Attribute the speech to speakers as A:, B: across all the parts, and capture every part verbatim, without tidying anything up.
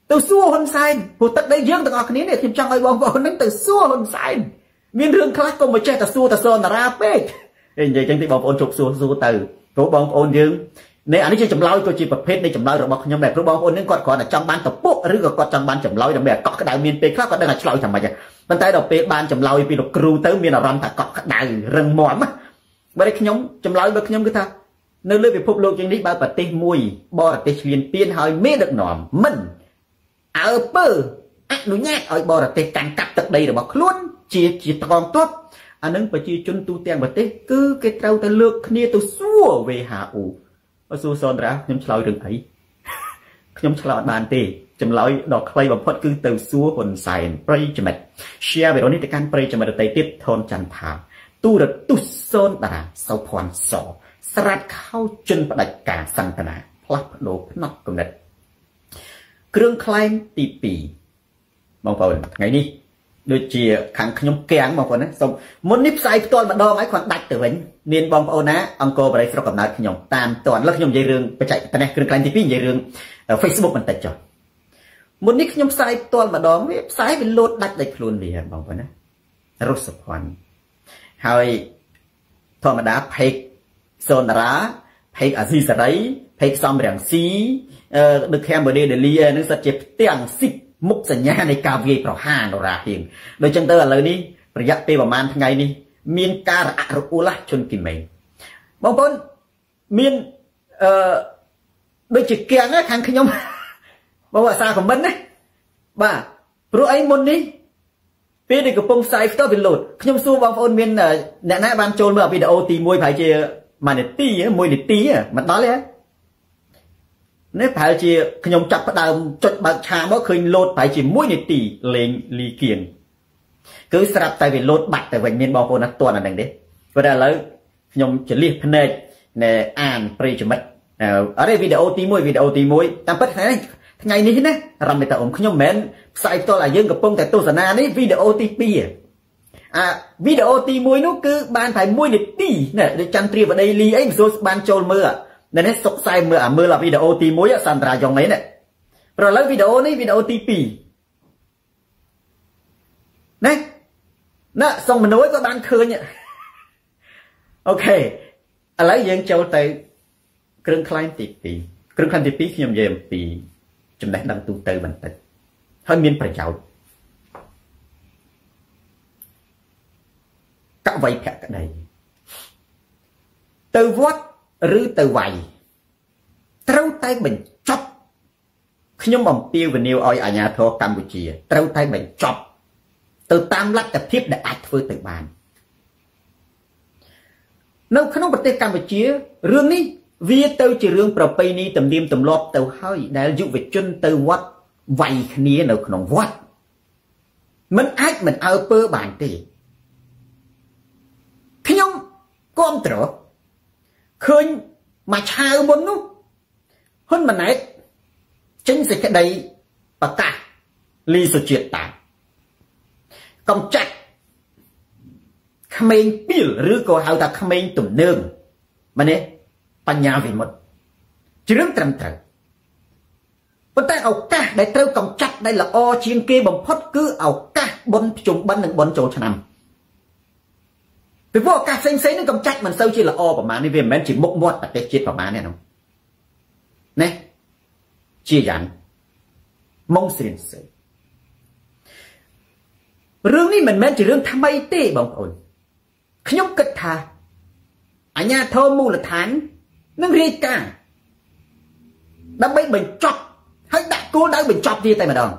A: từ xua hôn sai của tất đây dương từ ngọc này thì trong ai bong bóng nắng từ xua hôn sai miên rương khác có một che từ xua từ sơn là ra bê hình vậy chẳng thì bong ôn chụp xua xua từ của bong ôn dương nếu anh ấy chấm lôi tôi chỉ bật phết đây chấm lôi rồi bong nhưng mà bong ôn những con còn ở trong ban tập bộ rồi còn trong ban chấm lôi rồi mẹ có cái đại miên pê khác có đang là lôi thằng mày bên tay đầu pê ban chấm lôi pê được kêu tới miên là ram ta có cái đại rừng mỏm á bên đây nhóm chấm lôi bên nhóm cái ta nơi lưỡi bị phục lộ trên đấy ba bát tê mùi bò tê liền tiên hỏi mê được nòm mình ở bờ ác núi nhát ở bò là tê càng cắt tận đây là bọc luôn chia chia toàn tốt anh ấy phải chia chun tu tiền bát tê cứ cái trâu ta lược kia tôi xua về hạ ủ ở xua son ra nhóm chlau đừng ấy nhóm chlau bàn tê chấm lối đọc clay bằng phật cứ từ xua hồn sài pray cho mệt share về đó ní tê can pray cho mệt tây tiếp thôn chăn thảo tu được tu son đã sau phòn sọ sạchเข้าจนประดับการสังตนาพลับโลกนอกกำเนิดเครื่องคลายตีปีบางคนไงนี่โดยเจียขังขยมแกงบางคนนะสมมตินิสัยตัวมันดองไอ้คนดัดตัวเองเนียนบางคนนะอังโกไปได้สระกับนัดขยมตามตัวแล้วขยมใจเรื่องไปใจแต่เนี่ยเครื่องคลายตีปีใจเรื่องเฟซบุ๊กมันตัดจอมตินี้ขยมใส่ตัวมันดองเว็บไซต์เป็นโหลดดัดได้คลุนเดียบางคนนะรู้สึกวันให้ธรรมดาเพกโซนราเพกอาซีสไรเพกซอมเรียงซีดึกแคมเบอร์เดเดลีนึกสัจเจเตียงสิมุกสัญญาในกาเวียประหารราเพียงโดยจังเตอร์เลยนี่ประหยัดไปประมาณทั้งไงนี่มีนการอัรุอุละชนกินเมย์บางคนมีนโดยจิตเกียงนะทางขยมบอกว่าซาของมันนะบ้าเพราะไอ้มนนี้ปีนี้กับปงไซฟ์ต้องเป็นโหลดขยมสู้บางคนมีนเนี่ยนะบางโจรเมื่อวิดีโอตีมวยไผ่เจมาเนี่ยตีอ่ะมวยเนี่ยตีอ่ะมันนั่นเลยเนี่ยไผ่เจขยมจับประดามจดบังชาเมื่อเคยโหลดไผ่เจมวยเนี่ยตีเลงลีเกียงคือสลับแต่เป็นโหลดบัตรแต่เป็นมีนบางคนนักตัวนั่นเองเด้เวลาแล้วขยมจะเรียกพนักเนี่ยอ่านปริจมัดอะไรวิดีโอตีมวยวิดีโอตีมวยตามปัจจัยไงนี้นะรำไปแต่อมขยมเหม็นใส่ตัวอะไรยังกับปงแต่ตัวสนานี่วิดีโอตีปีอ่ะวิดีโอตีมวยนู้คือบานไผ่มวยเนี่ยตีเนี่ยเดี๋ยวจันทรีวันไดลีไอ้โซบานโจลมือเนี่ยเนี่ยสกใส่มืออ่ะมือละวิดีโอตีมวยอ่ะสันตรายองไหนเนี่ยเราเล่าวิดีโอนี่วิดีโอตีปีเนี่ยน่ะส่งมันน้อยก็บานคืนเนี่ยโอเคอะไรยังเจ้าแต่เครื่องคลายตีปีเครื่องคลายตีปีขยมเยี่ยมปีจำได้ดังตูเตอร์บันตึกให้มีนประโยชน์กะไว้แผลกันใดtừ vót rứ từ vầy trâu tay mình chọc nhưng mà tiêu về nhiều oi ở nhà thô Campuchia trâu tay mình chọc từ tam lát tập tiếp để ạch với từ bàn nếu không bật tay Campuchia rương ní vì tôi chỉ rương pro pay ní tầm đêm tầm lọp từ hơi để dụ về chân từ vót vầy khía nào không vót mình ách mình ở bơ bàn thì khi nhông con trở khơi mà chào bốn lúc hơn mà nãy chính là cái đây và cả ly sự chuyện tạm còn chặt khmên biểu rứa cô hào ta khmên tụm nương mà nè bà nhà vì một chứ rớm trầm trở vấn tay ảo ca để trâu còn chặt đây là o chiên kê bằng phốt cứ ảo ca bốn chung bắn được bốn chỗ cho nằm vì vô cả xanh xấy nó cầm chắc mình sâu chỉ là o của má nên vì mình chỉ mốc mốt ở cái chết của má này không nè chia dặn mong xin sự rương này mình men chỉ rương tham bay tê bằng ổn nhóc cất thà ở nhà thơ mu là thán nó ri cả đâm bay mình chọc hay đặt cô đã mình chọc gì tay mà đòn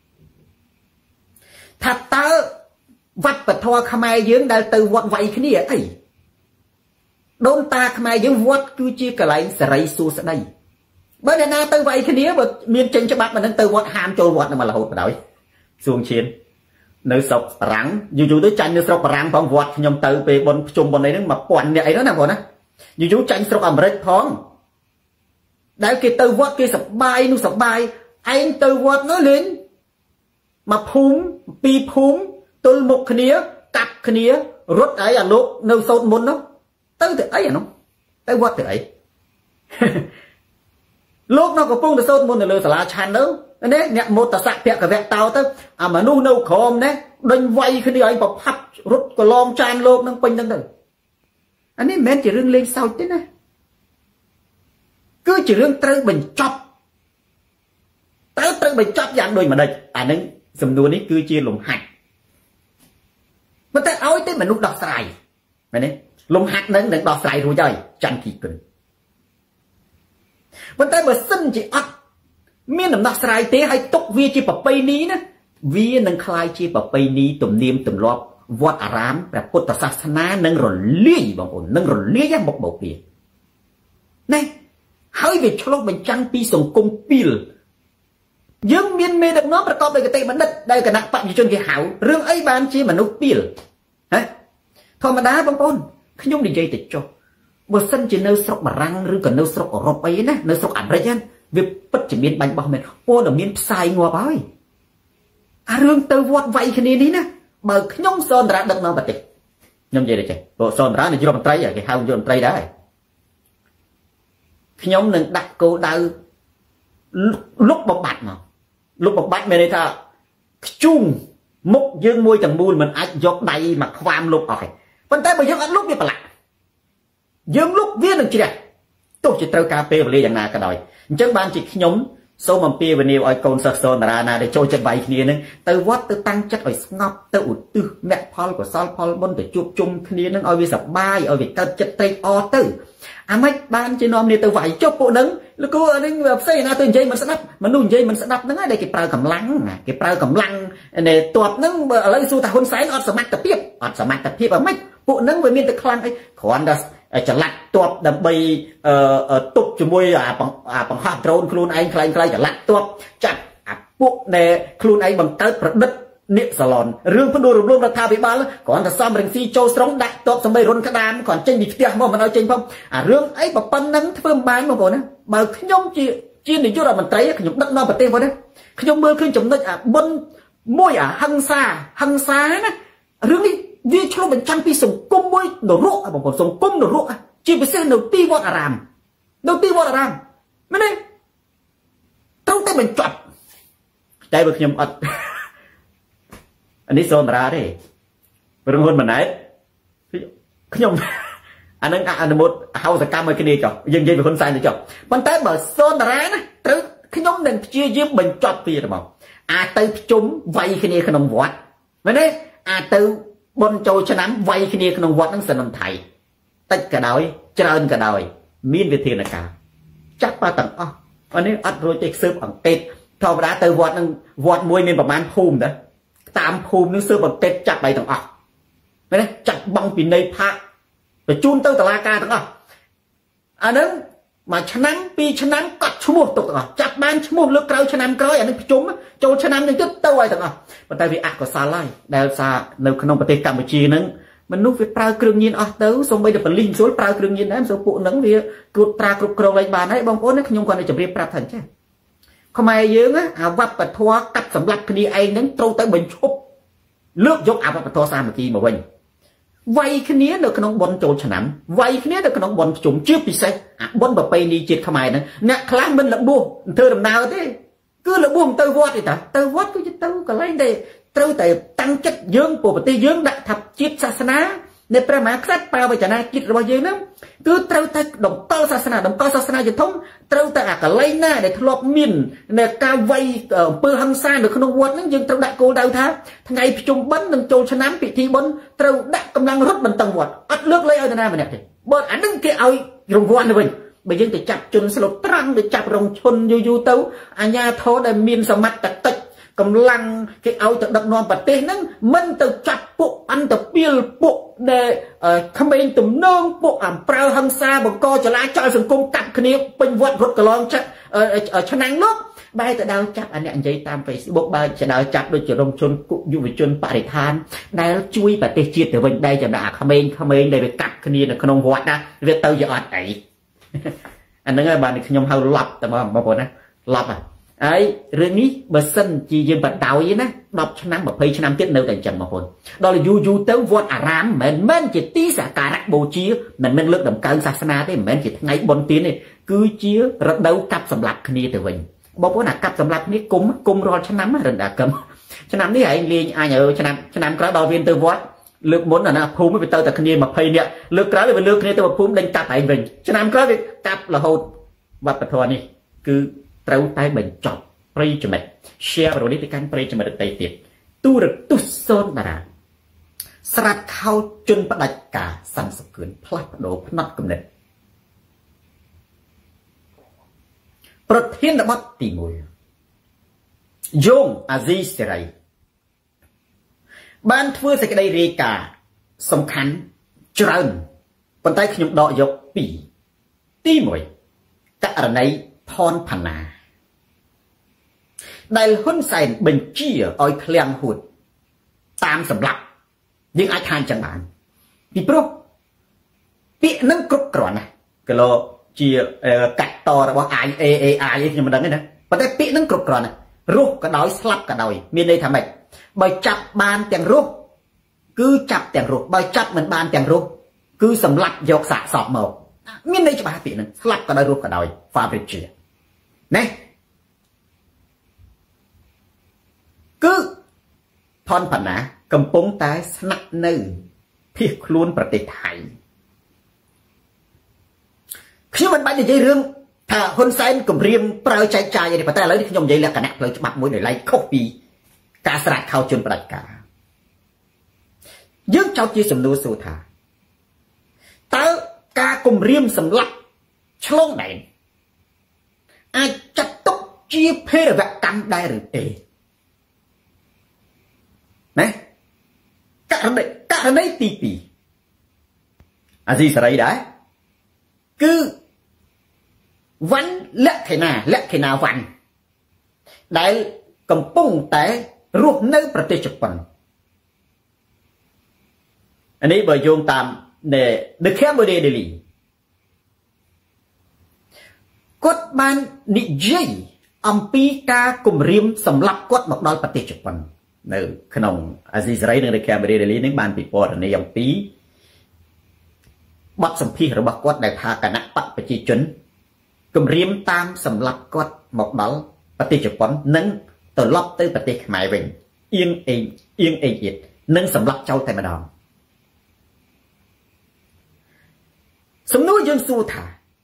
A: thật tớ vắt bật thoa khmai dưỡng đã từ vọt vậy cái này ấy đôn ta khmai dưỡng vọt cứ chia cả lại sẽ rây xua sẽ đây bởi vì na từ vậy cái này mà miền trên cho bác mà nên từ vọt ham trôi vọt mà là hụt vào đấy xuông chiến nơi sọc rắn dù chú tới tranh nơi sọc rắn phong vọt nhom từ về bọn chùm bọn này nó mà quằn như ấy đó nào còn á dù chú tranh sọc ẩm rết phong đấy cái từ vọt kia sọc bay nu sọc bay anh từ vọt nó lên mà phúng pi phúng tôi một cái nia cặp cái nia rốt ấy à lúc nâu sốt muốn nó tới từ ấy à nó tới quát từ ấy lúc nó có phun từ sốt muốn từ lừa xả lá chan đâu នេះអ្នកមោតស័កភកវៈតោទៅអាមនុស្សនៅក្រមនេះដេញវាយគ្នាឲ្យប្រផាត់រត់កន្លងចានលោកនឹងពេញហ្នឹងទៅអានេះមិនមែនជារឿងលេងសើចទេណាគឺជារឿងត្រូវបញ្ចប់តើត្រូវបញ្ចប់យ៉ាងដូចម្ដេចអានឹងសំណួរនេះគឺជាលំហាត់ប៉ុន្តែឲ្យតែមនុស្សដោះស្រាយមែនទេលំហាត់នឹងនឹងដោះស្រាយរួចហើយចន្ទគីគុណប៉ុន្តែបើសិនជាអត់មានដំណោះស្រាយទេឲ្យទុកវាជាប្រពៃណីណាវានឹងคล้ายជាប្រពៃណីទំនៀមទម្លាប់វត្តអារាមព្រះពុទ្ធសាសនានឹងរលាយបងប្អូននឹងរលាយមកបោកវាណែហើយវាឆ្លុះបញ្ចាំងពីសង្គមពីលយើងមានមេដឹកនាំប្រកបដោយគតិបណ្ឌិតដែលគណៈបព្វជិជនគេហៅរឿងអីបានជាមនុស្សពីលហ៎ធម្មតាបងប្អូនខ្ញុំនិយាយទៅចុះបើសិនជានៅស្រុកបារាំងឬក៏នៅស្រុកអឺរ៉ុបអីណានៅស្រុកអាមេរិកហ្នឹងវាពិតជាមានបាញ់បោះមែនព័ត៌មានផ្សាយងាប់ហើយអារឿងទៅវត្តវាយគ្នានេះណាបើខ្ញុំសនរាដឹកនាំប្រទេសខ្ញុំនិយាយទៅចេះព្រោះសនរានាយករដ្ឋមន្ត្រីគេហៅនាយករដ្ឋមន្ត្រីដែរខ្ញុំនឹងដាក់គោលដៅលុបបំបត្តិមកលុបបំបត្តិមានន័យថាខ្ជុំមុខយើងមួយទាំងមូលមិនអាចយកដៃមកខ្វាមលុបអស់ទេប៉ុន្តែបើយើងអត់លុបវាប្រឡាក់យើងលុបវានឹងជ្រះទោះជាត្រូវការពេលវេលាយ៉ាងណាក៏ដោយអញ្ចឹងបានជាខ្ញុំសូមអំពាវនាវឲ្យកូនសិស្សសនរាណាដែលចូលចិត្តវាយគ្នានឹងទៅវត្តទៅតាំងចិត្តឲ្យស្ងប់ទៅឧទ្ទិសមគ្គផលកុសលផលបុណ្យទៅជួបជុំគ្នានឹងឲ្យវាសប្បាយឲ្យវាកើតចិត្តត្រេកអរទៅអាម៉េចបានជានាំគ្នាទៅវាយចុះពួកនឹងលោកគ្រូអានេះផ្សេងណាទៅនិយាយមិនស្ដាប់មនុស្សនិយាយមិនស្ដាប់ហ្នឹងហើយដែលគេប្រើកម្លាំងគេប្រើកម្លាំងនៃតបហ្នឹងបើឥឡូវសួរថាហ៊ុនសែនអត់សមត្ថភាពអត់សមត្ថភាពអាម៉េចពួកហ្នឹងវាមានតែខ្លាំងអីគ្រាន់តែចល័តតបដើម្បីទប់ជាមួយអាបង្ហោះដ្រូនខ្លួនឯងខ្លែងខ្លែងចល័តតបចាត់អាពួកដែលខ្លួនឯងបង្កើតប្រឌិតនាគសាឡនរឿងផ្ដួលរំលំរដ្ឋាភិបាលគ្រាន់តែសំរងស៊ីចូលស្រុងដាក់តបសម្បីរុនក្តាមគ្រាន់ចេញពីផ្ទះមកមិនឲ្យចេញផងអារឿងអីប៉ុណ្ណឹងធ្វើមិនបានបងប្អូនណាបើខ្ញុំជាជានាយករដ្ឋមន្ត្រីខ្ញុំដឹកនាំប្រទេសបងណាខ្ញុំមើលឃើញចំណុចអាបុនមួយអាហិង្សាហិង្សាណារឿងនេះវាឆ្លុះបញ្ចាំងពីសង្គមមួយនរកបងប្អូនសង្គមនរកជាពិសេសនៅទីវត្តអារាមនៅទីវត្តអារាមមែនទេត្រូវតែបញ្ចប់តែបើខ្ញុំអត់អានេះសូនរាទេរឿងហ៊ុនម៉ាណែតខ្ញុំអានឹងអនុមោទហៅសកម្មឲ្យគ្នាចុះយើងនិយាយពីហ៊ុនសែនទៅចុះប៉ុន្តែបើសូនរាណាត្រូវខ្ញុំនឹងព្យាយាមបញ្ចប់វាទៅមកអាចទៅប្រជុំវាយគ្នាក្នុងវត្តមែនទេអាចទៅបុណ្យចូលឆ្នាំវាយគ្នាក្នុងវត្តនឹងសន្និដ្ឋានតិចក៏ដោយច្រើនក៏ដោយមានវិធានការចាត់បាទាំងអស់អានេះអត់រួចទេស៊ើបអង្កេតធម្មតាទៅវត្តនឹងវត្តមួយមានប្រមាណភូមិដែរតាមភូមិនឹងស៊ើបអង្កេតចាប់ឲ្យទាំងអស់មែនទេចាត់បង់ពីនៃផាកបញ្ជូនទៅតុលាការទាំងអស់អានឹងមួយឆ្នាំពីរឆ្នាំកត់ឈ្មោះទុកទាំងអស់ចាប់បានឈ្មោះលើកក្រោយឆ្នាំក្រោយអានេះប្រជុំចូលឆ្នាំនឹងទៀតទៅឲ្យទាំងអស់ប៉ុន្តែវាអកុសលហើយដែលសារនៅក្នុងប្រទេសកម្ពុជានឹងមនុស្សវាប្រើគ្រឿងញៀនអស់ទៅសូម្បីតែបលិញស្រួលប្រើគ្រឿងញៀនដែរសូពួកហ្នឹងវាគ្រួតត្រាគ្រប់គ្រងឡើងបានហើយបងប្អូនខ្ញុំគាត់តែជម្រាបប្រាប់ថាអញ្ចឹងខ្មែរយើងអាវប្បធម៌កាត់សម្លាប់គ្នាឯងហ្នឹងត្រូវទៅបញ្ឈប់លើកយកអវប្បធម៌សាមគ្គីមកវិញវាយគ្នានៅក្នុងបុណ្យចូលឆ្នាំវាយគ្នានៅក្នុងបុណ្យជុំជាពិសេសអាបុណ្យប្រពៃណីជាតិខ្មែរហ្នឹងអ្នកខ្លះមិនលបួសធ្វើដំណើរទេគឺលបួសទៅវត្តទេតាទៅវត្តគឺជាទៅកន្លែងទេត្រូវតែតាំងចិត្តយើងពលប្រទេសយើងដាក់ថាជាតិសាសនានៃព្រះមហាក្សត្របាវចនាជាតិរបស់យើងហ្នឹងគឺត្រូវតែតម្កល់សាសនាតម្កល់សាសនាជាធំត្រូវតែអាកន្លែងណាដែលធ្លាប់មាននៅការវាយអំពើហិង្សានៅក្នុងវត្តហ្នឹងយើងត្រូវដាក់គោលដៅថាថ្ងៃប្រជុំបិណ្ឌនិងចូលឆ្នាំពិធីបុណ្យត្រូវដាក់កម្លាំងរត់បន្តឹងវត្តអត់លើកលែងឲ្យនរណាម្នាក់ទេបើអាហ្នឹងគេឲ្យរង្វាន់ទៅវិញបើយើងទៅចាប់ជនស្លុតត្រាំទៅចាប់រងឈុនយូរយូរទៅអាញាធរដែលមានសមត្ថកិច្ចកម្លាំងគេឲ្យទៅដឹកនាំប្រទេសហ្នឹងមិនទៅចាប់ពួកអន្តពាលពួកដែលក្មេងទំនងពួកអំប្រើហិង្សាបង្កចលាចលសង្គមកាត់គ្នាពេញវត្តរត់កន្លងឆ្នាំងនោះបែរទៅដល់ចាប់អាអ្នកនិយាយតាម Facebook បែរទៅដល់ចាប់ដូចជារំជនយុវជនបរិស្ថានដែលជួយប្រទេសជាតិទៅវិញដែរចំណែកអាក្មេងក្មេងដែលវាកាត់គ្នានៅក្នុងវត្តណាវាទៅជាអត់អីអាហ្នឹងហើយបានខ្ញុំហៅឡប់តែបងប្អូនណាឡប់ហ่ะហើយរឿងនេះបើសិនជាយើងបដោយណាដប់ឆ្នាំម្ភៃឆ្នាំទៀតនៅតែអញ្ចឹងបងប្អូនដល់យូរយូរទៅវត្តអារាមមិនមែនជាទីសក្ការៈបូជាមិនមែនលើកតម្កើងសាសនាទេមិនមែនជាថ្ងៃបុណ្យទានទេគឺជារដូវកាប់សម្លាប់គ្នាទៅវិញบอกว่าหนักกับสำหรับนี่กุมกุมรอชนะมาเรื่องดักกำชนะนี่ไอ้เลี้ยงไอ้เออชนะชนะกระดาเวียนตัววัดเลือกมุนอ่ะนะภูมิไม่ไปเตอแต่คณีมาเพย์เนี่ยเลือกกระดาไปเลือกคณีตัวภูมิเด้งกัดไอ้เองชนะกระดากัดละโหดวัดปะทวนี่คือเต้าไตเบ่งจอบปรีจมัดเชียร์บริษัทการปรีจมัดไตเตียตู้รถตุโซนดาราสลัดเข้าจนประดับกาสั่นสกุลพลัดโดพนัดกำเนิดประเทศบัตติมวยโยงอาซีเซไรบ้านทั่วสักได้เรียกาสำคัญจรันปนใต้ขยมดอกยกปีตีมวยกะอะไรพรพนาได้หุ้นใส่เบญจี้ออยเคลียงหุ่นตามสำหรับยังอาคารจังหวัดปีโปรปีนั่งกรุบกรอนนะก็เราเจียกัดต่อว่าไอเอเอไอยังมันดังนี่นะประเทศปีนั่งกรุบกรอนนะรูปกระดอยสลับกระดอยมีในทำไมใบจับบานแต่งรูปคือจับแต่งรูปใบจับเหมือนบานแต่งรูปคือสำหรับยกสะสอบหมดมีในจะบาปีนึงสลับกระดอยรูปกระดอยฟาบริเจียนะคือพรผันนะกำปงตายสนักหนึ่งเพียคล้วนประเทศไทยคือมันไปในเรื่องถ้าคนไซน์กลุ่มเรียมเปล่าใจใจอย่างนี้ประเทศเลยที่ยมใหญ่แล้วกันนะเปล่าจะบัดมวยหน่อยไล่เข้าปีการสลัดเข้าจนประดับกายึดเจ้าจีสมนูสูธาแต่การกลุ่มเรียมสำลักชลงไหนอาจจะตกจีเพรแบบกันได้หรือเปล่านะกะระเนกะระเนตีปีอาซีสไรได้คือวันเละเทนาเละเทนาวันได้กำปุ้งแต่รูปในประเทศญี่ปุ่นอันนี้เบอร์โยงตามเนี่ยเดอะแคมเบอร์เดลีกฎบันนิจัยอัมพีกากลุ่มริมสำหรับกฎบอกดอลประเทศญี่ปุ่นในขนมอาซีสไรในเดอะแคมเบอร์เดลีนึกบานปีปอดในอัมพีบัดสัมพีหรือบักกฎในทากันนะปัจจุบันกลุ่มเรียมตามสำหรับกฎหมกดอลประเทศญี่ปุ่นนั้นตลอดตื้อประเทศขมายเวงเอียงเองเอียงเองอีกนั้นสำหรับเจ้าไทยมาดองสมนุยังสู้ถ่า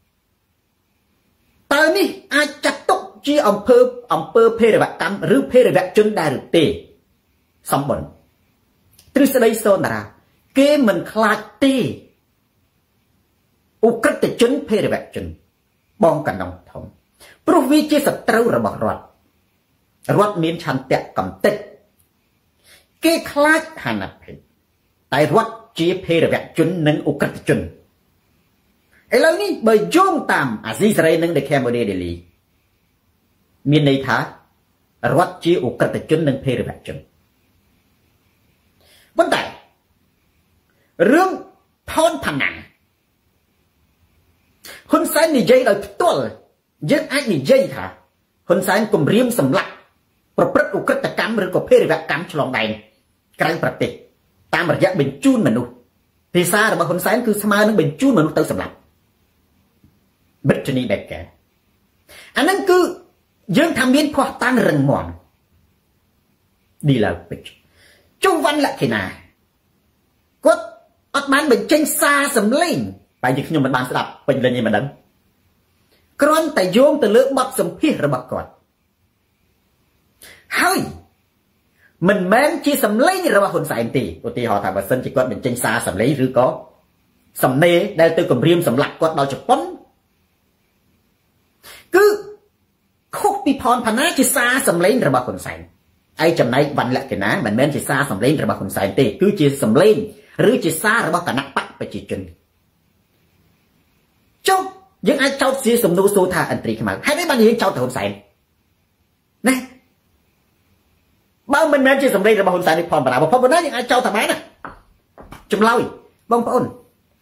A: ตอนนี้อาจจะตกจีอำเภออำเภอเพรวัตกรรมหรือเพรวัตจนได้หรือเตะสมบูรณ์ทฤษฎีโซนาราเกมมันคลาดเตะอุกฤษจนเพรวัตจนบองกันน้องทองปรุวิจิสัตรูระบอกรอดรอดมีนชันเตะกำเตะเกคลาดหันไปแต่รอดจีเพรวัตจนนึงอุกฤษจนไอ้เหล่านี้เบย์โยงตามอาซีสไรนึงได้แค่โมเดลลีมีในท่ารอดจีอุกฤษจนนึงเพรวัตจนวันใดเรื่องพรพนันคนสายนิจัยโดยตัวยึดไอ้นิจัยค่ะคนสายกลุ่มเรียมสำลักประพฤติอุกฤษกรรมหรือกับเพศแบบกรรมฉลองใดกลางประเทศตามระยะเป็นจูนมนุษย์ที่ซาแต่บางคนสายคือสมานึกเป็นจูนมนุษย์เติมสำลักบัตรนี้แบบแกอันนั้นคือยังทำเมียนพอตั้งเริงมอนดีแล้วไปจงวันละขีนาก็อัดมันเป็นเจงซาสำเร็จไปยึดขยมมันบานสลับเป็นเรื่องนี้มันดังกรอนแต่โยงแต่เลือกบัดสมพิระบักก่อนเฮ้ยมันแม้นที่สำเร็จระหว่างคนสายตีปกติhọถามว่าเส้นจีก่อนเป็นเจงซาสำเร็จหรือก็สำเนาได้ตัวกับเรียมสำลักก็เราจะป้อนคือคุกปีพรพนาจีซาสำเร็จระหว่างคนสายไอ้จำในวันละกันนะมันแม้นจีซาสำเร็จระหว่างคนสายตีคือจีสำเร็จหรือจีซาระหว่างกันนักปักไปจีจนเจ้ายังไอ้เจ้าเสียสมนุสูธาอันตรีขึ้นมาให้ได้บางอย่างเจ้าแต่คนใส่นะบางมันแม้จะสำเร็จระบาดคนใส่ในพรปราบเพราะวันนั้นยังไอ้เจ้าทำไมน่ะจำเล่าอีกบางพระองค์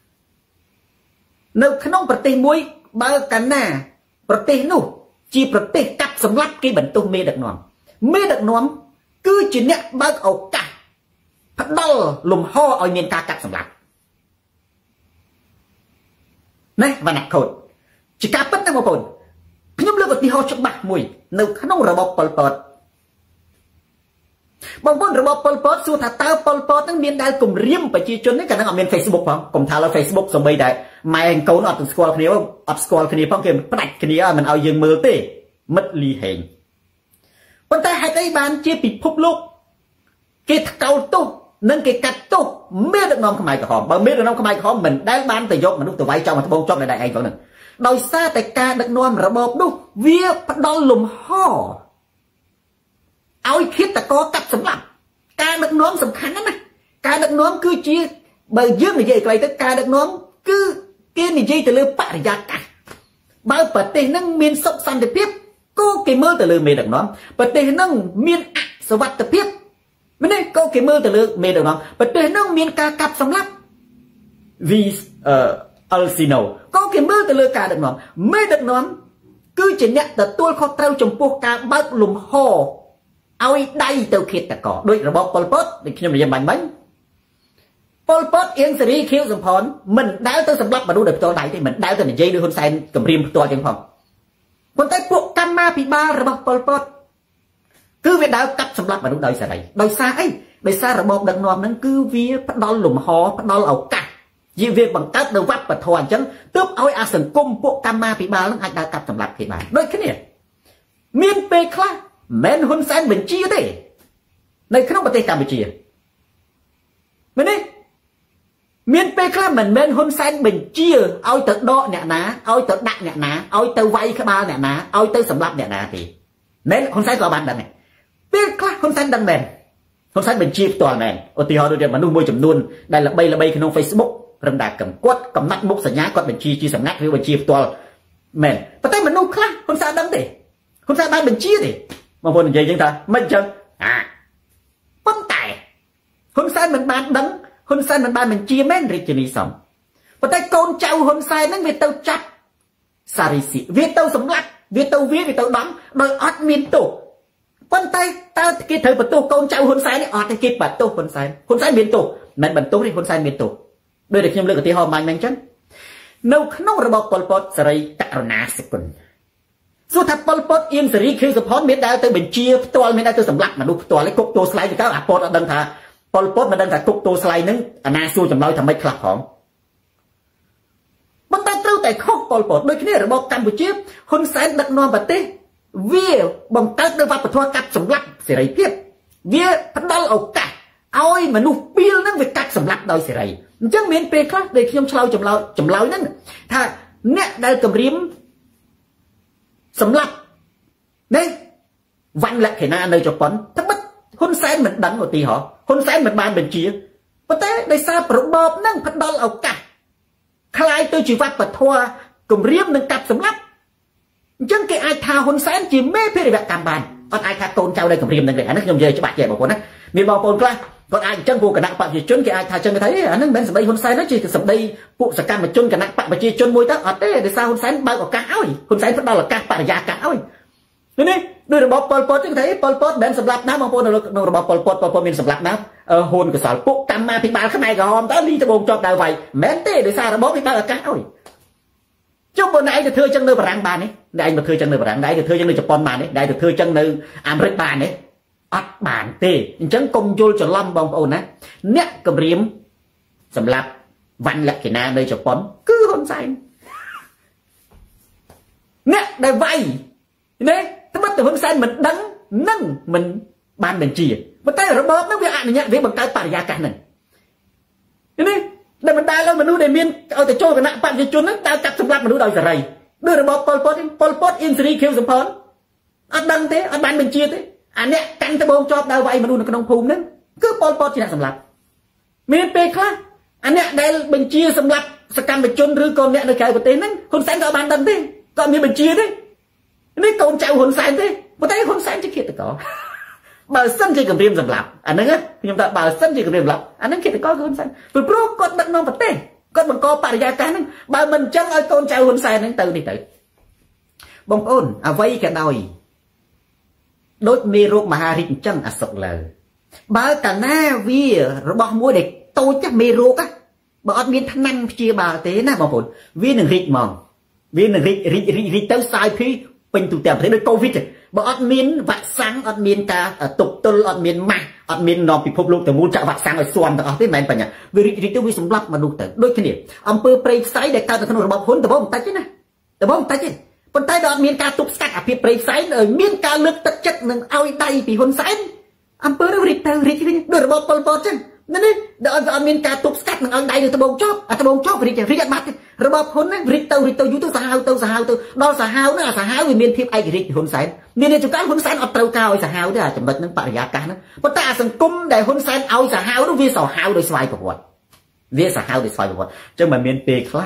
A: ในขนมประเทศมวยบางกันหน้าประเทศนู้จีประเทศกัดสำลักกี่บรรทุกเมดักนอมเมดักนอมคือจีเนี่ยบางเอากัดพัดดอลลมห่อเอาเมียนกากัดสำลักนะวันนักโคตรจิกาปั้นตั้งมาปนพี่ยมเลือกឧទាហរណ៍ច្បាស់មួយនៅក្នុងរបបប៉ុលពតបងប្អូនរបបប៉ុលពតសួរថាតើប៉ុលពតនឹងមានដែលគម្រាមប្រជាជននេះកាលហ្នឹងអត់មាន Facebook ផងកុំថាលើ Facebook សូម្បីតែម៉ែកូនអត់ស្គាល់គ្នាអត់ស្គាល់គ្នាផងគេផ្ដាច់គ្នាមិនឲ្យយើងមើលទេមិត្តលីហេងប៉ុន្តែហេតុអីបានជាពិភពលោកគេថ្កោលទោសនិងគេកាត់ទោសមេដឹកនាំខ្មែរក្រហមបើមេដឹកនាំខ្មែរក្រហមមិនដែលបានទៅយកមនុស្សទៅវាយចោលមកត្បូងជាប់នៅដៃឯងផងហ្នឹងដោយសារតែការដឹកនាំរបបនោះវាផ្ដល់លំហឲ្យឃាតករកាប់សម្លាប់ការដឹកនាំសំខាន់ណាស់ការដឹកនាំគឺជាបើយើងនិយាយខ្លីទៅការដឹកនាំគឺគេនិយាយទៅលើបរិយាកាសបើប្រទេសហ្នឹងមានសុខសន្តិភាពក៏គេមើលទៅលើមេដឹកនាំប្រទេសហ្នឹងមានអសុវត្ថិភាពម្នេះក៏គេមើលទៅលើមេដឹកនាំប្រទេសហ្នឹងមានការកាប់សម្លាប់វីអឺអលស៊ីណូក៏គេមើលទៅលើការដឹកនាំមេដឹកនាំគឺជាអ្នកទទួលខុសត្រូវចំពោះការបើកលំហឲ្យដៃទៅឃាតករដោយរបបប៉ុលពតដូចខ្ញុំនិយាយបាញ់មិញប៉ុលពតអៀងសេរីខៀវសំផនមិនដែលទៅសម្លាប់មនុស្សដោយផ្ទាល់ដៃទេមិនដែលទៅនិយាយដោយហ៊ុនសែនគម្រាមផ្ទាល់ចឹងផងប៉ុន្តែពួកកម្មាភិបាលរបស់ប៉ុលពតគឺវាដើរកាប់សម្លាប់មនុស្សដោយសេរីដោយសារអីដោយសាររបបដឹកនាំហ្នឹងគឺវាផ្ដល់លំហផ្ដល់ឱកាសជាវាបង្កើតនៅវប្បធម៌អញ្ចឹងទើបឲ្យអាសង្គមពួកកម្មាភិបាលហ្នឹងអាចដើរកាប់សម្លាប់គេបានដូចគ្នាមានពេលខ្លះមិនហ៊ុនសែនបញ្ជាទេនៅក្នុងប្រទេសកម្ពុជាមែនទេមានពេលខ្លះមិនមែនហ៊ុនសែនបញ្ជាឲ្យទៅដកអ្នកណាឲ្យទៅដាក់អ្នកណាឲ្យទៅវាយក្បាលអ្នកណាឲ្យទៅសម្លាប់អ្នកណាទេមែនហ៊ុនសែនក៏បានដឹងដែរពេលខ្លះហ៊ុនសែនដឹងមែនហ៊ុនសែនបញ្ជាផ្ទាល់មែនឧទាហរណ៍ដូចមនុស្សមួយចំនួនដែលល្បីល្បីក្នុង Facebook ព្រមតែកំគាត់កំណត់មុខសញ្ញាគាត់បញ្ជាជាសម្ងាត់ឬបញ្ជាផ្ទាល់មែនប៉ុន្តែមនុស្សខ្លះហ៊ុនសែនដឹងទេហ៊ុនសែនបានបញ្ជាទេបងប្អូននិយាយចឹងថាមិនចឹងអាប៉ុន្តែហ៊ុនសែនមិនបានដឹងហ៊ុនសែនមិនបានបញ្ជាមែនរាជនីសំប៉ុន្តែកូនចៅហ៊ុនសែនហ្នឹងវាទៅចាប់សារីស៊ីវាទៅសម្លាប់វាទៅវាវាទៅដំដោយអត់មានទោសប៉ុន្តែតើគេត្រូវបន្ទោសកូនចៅហ៊ុនសែននេះអត់ទេគេបន្ទោសហ៊ុនសែនហ៊ុនសែនមានទោសមិនបន្ទោសទេហ៊ុនសែនមានទោសដោយតែខ្ញុំលើកឧទាហរណ៍បាញ់មិញចឹងនៅក្នុងរបបប៉ុលពតសេរីករុណាសគុណសួរថាប៉ុលពតអៀងសេរីខៀវសុផនមានដែលទៅបញ្ជាផ្ទាល់មានដែលទៅសម្លាប់មនុស្សផ្ទាល់ឯគុកតួស្លៃទៅកៅអាពតអត់ដឹងថាប៉ុលពតមិនដឹងថាគុកតួស្លៃហ្នឹងអាណាសួរចម្លើយថាម៉េចខ្លះផងប៉ុន្តែត្រូវតែខុសប៉ុលពតដូចគ្នារបបកម្ពុជាហ៊ុនសែនដឹកនាំប្រទេសវាបង្កើតនៅវប្បធម៌កាត់សម្លាប់សេរីភាពវាផ្ដល់ឱកាសឲ្យមនុស្សពីលហ្នឹងវាកាត់សម្លាប់ដោយសេរីអញ្ចឹងមានពេលខ្លះដែលខ្ញុំឆ្លើយចម្លើយចម្លើយហ្នឹងថាអ្នកដែលគម្រាមសម្លាប់នេះវ៉ាន់លក្ខណៈនៅជប៉ុនត្បិតហ៊ុនសែនមិនដឹងឧទាហរណ៍ហ៊ុនសែនមិនបានបញ្ជាប៉ុន្តែដោយសាររបបហ្នឹងផ្ដល់ឱកាសคล้ายទៅជាវប្បធម៌គម្រាមនិងកាប់សម្លាប់អញ្ចឹងគេអាចថាហ៊ុនសែនជាមេភេរវកម្មបានអត់អាចថាកូនចៅដែលគម្រាមនឹងទេអានេះខ្ញុំនិយាយច្បាស់ចេះបងប្អូនណាមានបងប្អូនខ្លះគាត់អាចអញ្ចឹងពួកគណៈបព្វជិជនគេអាចថាចឹងគេថាអានេះមិនមែនសម្ដីហ៊ុនសែនទេជាសម្ដីពួកសកម្មជនគណៈបព្វជិជនមួយទៅអត់ទេដោយសារហ៊ុនសែនបើកឱកាសឲ្យហ៊ុនសែនផ្ដល់ឱកាសបរិយាកាសឲ្យនេះដោយរបបប៉ុលពតចឹងថាប៉ុលពតមិនសម្លាប់ណាបងប្អូននៅរបបប៉ុលពតប៉ុលពតមានសម្លាប់ណាហ៊ុនកសលពួកកម្មាភិបាលខ្មែរក្រហមតើលីត្បូងជាប់ដៅវាយមិនមែនទេដោយសាររបបគេបើកឱកាសឲ្យចុះបើណែឯងទៅធ្វើចឹងនៅបារាំងបាននេះណែឯងមកធ្វើចឹងនៅបារាំងណែឯងទៅធ្វើចឹងនៅជប៉ុនបាននេះណែឯងទៅធ្វើចឹងនៅអាមេរិកបាននេះអត់បានទេអញ្ចឹងកុំយល់ច្រឡំបងប្អូនណាអ្នកគម្រាមសម្រាប់វ៉ាន់លក្ខណៈនៅជប៉ុនគឺហ៊ុនសែនអ្នកដែលវាយនេះត្បិតតែហ៊ុនសែនមិនដឹងនឹងមិនបានបញ្ជាប៉ុន្តែរបបហ្នឹងវាអនុញ្ញាតវាបង្កើតបរិយាកាសហ្នឹងនេះដែលមិនដែលមនុស្សដែលមានឲ្យទៅចូលគណៈបព្វជិជនហ្នឹងតែកាប់សម្លាប់មនុស្សដោយសេរីដោយរបបប៉ុលពតប៉ុលពតអៀងសេរីខៀវសំផនអត់ដឹងទេអត់បានបញ្ជាទេអាអ្នកកាន់ត្បូងជាប់ដៅវាយមនុស្សនៅក្នុងភូមិហ្នឹងគឺប៉ុលពតជាអ្នកសម្លាប់មានពេលខ្លះអាអ្នកដែលបញ្ជាសម្លាប់សកម្មជនឬក៏អ្នកនៅក្រៅប្រទេសហ្នឹងហ៊ុនសែនក៏បានដឹងទេក៏មានបញ្ជាទេនេះកូនចៅហ៊ុនសែនទេប៉ុន្តែហ៊ុនសែនជាឃាតករបើសិនជាគម្រាមសម្លាប់អាហ្នឹងខ្ញុំថាបើសិនជាគម្រាមសម្លាប់អាហ្នឹងឃាតករគឺហ៊ុនសែនព្រោះព្រោះគាត់ដឹកនាំប្រទេសគាត់បង្កបរិយាកាសហ្នឹងបើមិនអញ្ចឹងឲ្យកូនចៅហ៊ុនសែនហ្នឹងទៅនេះទៅបងប្អូនអ្វីក៏ដោយដូចមេរោគមហារីកអញ្ចឹងអសុខលើបើកាលណាវារបស់មួយដែលតូចមេរោគបើអត់មានថ្នាំព្យាបាលទេណាបងប្អូនវានឹងរីកហ្មងវានឹងរីករីករីករីកទៅសាយភីពេញទូទាំងប្រទេសដូចកូវីដបើអត់មានវ៉ាក់សាំងអត់មានការទប់ទល់អត់មានម៉ាស់អត់មាននាំពិភពលោកទៅមូលចាក់វ៉ាក់សាំងឲ្យស៊ាំទាំងអស់ទេមិនមែនបញ្ញាវារីករាយទៅវាសម្លាប់មនុស្សទៅដូចគ្នាអំពើព្រៃផ្សៃដែលកើតនៅក្នុងរបបហ៊ុនដបងបន្តិចទេណាដបងបន្តិចទេប៉ុន្តែដល់អត់មានការទប់ស្កាត់អាភិបព្រៃផ្សៃឲ្យមានការលើកទឹកចិត្តនឹងឲ្យដៃពីហ៊ុនសែនអំពើរីកទៅរីកវិញដោយរបបប៉ុលពតចឹងនេះនេះដល់អត់មានការទប់ស្កាត់នឹងឲ្យដៃទៅដបងចប់អាដបងចប់រីករីកអត់បាត់ទេរបបហ៊ុនហ្នឹងរីកទៅរីកទៅយូរទៅសាហាវទៅសាហាវទៅដល់សាហាវហ្នឹងអាសាហាវវាមានភាពឯករាជ្យពីហ៊ុនសែនមានន័យថាហ៊ុនសែនអត់ត្រូវការឲ្យសាហាវទេអាចំណុចហ្នឹងបរិយាកាសហ្នឹងប៉ុន្តែអាសង្គមដែលហ៊ុនសែនឲ្យសាហាវនោះវាសាហាវដោយស្វ័យប្រវត្តិវាសាហាវដោយស្វ័យប្រវត្តិអញ្ចឹងមិនមានពេលខ្លះ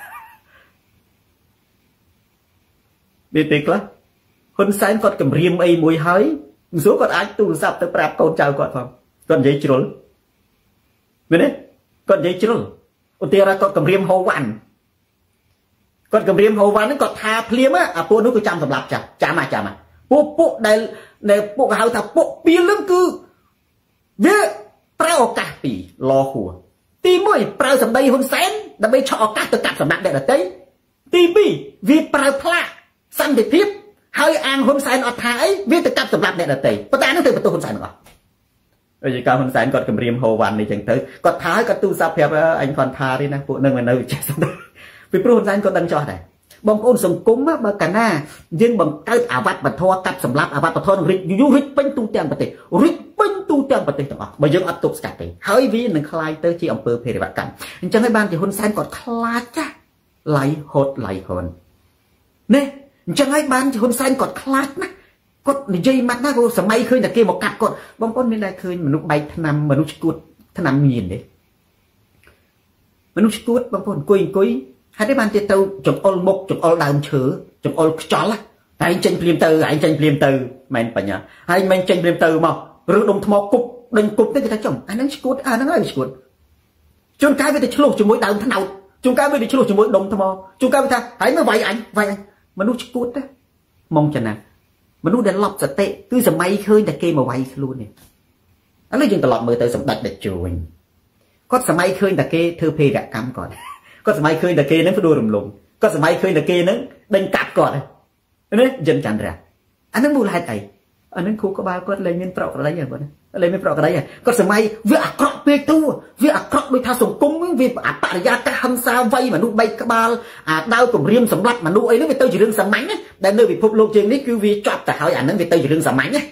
A: មានពេលខ្លះហ៊ុនសែនគាត់គម្រាមអីមួយហើយមិនស្រួលគាត់អាចទូរស័ព្ទទៅប្រាប់កូនចៅគាត់ផងគាត់និយាយជ្រុលមែនទេគាត់និយាយជ្រុលឧទាហរណ៍គាត់គម្រាមហូវ៉ាន់គាត់គម្រាមហូវ៉ាន់ហ្នឹងគាត់ថាភ្លាមអាពួកនោះគឺចាំសម្រាប់ចាស់ចាំអាចាំអាពួកពួកដែលដែលពួកហៅថាពួកពីលហ្នឹងគឺវាប្រើឱកាសពីរឡហួរទីមួយប្រើសម្ដីហ៊ុនសែនដើម្បីឆក់ឱកាសទៅកាត់សម្បត្តិអ្នកដទៃទីពីរវាប្រើផ្លាកសន្តិភាពហើយអាងហ៊ុនសែនអត់ថាអីវាទៅកាត់សម្បត្តិអ្នកដទៃប៉ុន្តែហ្នឹងទៅបន្ទោសហ៊ុនសែនទាំងអស់អីកាលហ៊ុនសែនគាត់គម្រាមហូវ៉ាន់នេះចឹងទៅគាត់ថាគាត់ទូរស័ព្ទប្រាប់អញគាត់ថាទេណាពួកនឹងនៅចេះស្ដាប់ពីព្រោះហ៊ុនសែនគាត់ដឹងចោះដែរបងប្អូនសង្គមបើកាលណាយើងបង្កើតអាវត្តបធរកាត់សម្លាប់អាវត្តបធរនឹងរិចយូររិចពេញទូទាំងប្រទេសរិចពេញទូទាំងប្រទេសទាំងអស់បើយើងអត់ទប់ស្កាត់ទេហើយវានឹងคล้ายទៅជាអំពើភេរវកម្មអញ្ចឹងហើយបានជាហ៊ុនសែនគាត់ខ្លាចចាស់ឡៃហត់ឡៃហ៊ុននេះអញ្ចឹងហើយបានជាហ៊ុនសែនគាត់ខ្លាចណាគាត់និយាយមកណាគាត់សម័យឃើញតែគេមកកាត់គាត់បងប្អូនមានតែឃើញមនុស្សបែកថ្នាំមនុស្សឈួតថ្នាំញៀនទេមនុស្សឈួតបងប្អូនអង្គុយអង្គុយហើយទេបានទៅទៅចង្អុលមុខចង្អុលដើមឈើចង្អុលខ្យល់តែឯងចេញភ្លាមទៅឯងចេញភ្លាមទៅមិនបញ្ញាហើយមិនចេញភ្លាមទៅមកឬដុំថ្មគប់ដេញគប់ទៅគេថាចំអាហ្នឹងឈួតអាហ្នឹងហើយឈួតជួនកាលវាទៅឆ្លោះជាមួយដើមថ្នោតជួនកាលវាទៅឆ្លោះជាមួយដុំថ្មជួនកាលវាថាហើយមើលវាយអញវាយអញមនុស្សឈួតទេមកចំណាមនុស្សដែលឡប់សតិគឺសម័យឃើញតែគេមកវាយខ្លួននេះឥឡូវយើងត្រឡប់មើលទៅសម្ដេចតេជោវិញគាត់សម័យឃើញតែគេធ្វើភេរវកម្មគាត់គាត់សម័យឃើញតែគេហ្នឹងផ្ដួលរំលំគាត់សម័យឃើញតែគេហ្នឹងដេញកាប់គាត់នេះយិនចន្ទរាអាហ្នឹងមូលហេតុអីអាហ្នឹងគ្រូក្បាលគាត់លែងមានប្រកក្តីហ្នឹងលែងមានប្រកក្តីគាត់សម័យវាអាក្រក់ពេកទូវាអាក្រក់ដូចថាសង្គមវាអបរិយាកាសហិង្សាវ័យមនុស្សបីក្បាលអាដាវគម្រាមសម្លាប់មនុស្សអីហ្នឹងវាទៅជារឿងសាមញ្ញណាដែលនៅពិភពលោកជាងនេះគឺវាចប់ទៅហើយអាហ្នឹងវាទៅជារឿងសាមញ្ញណា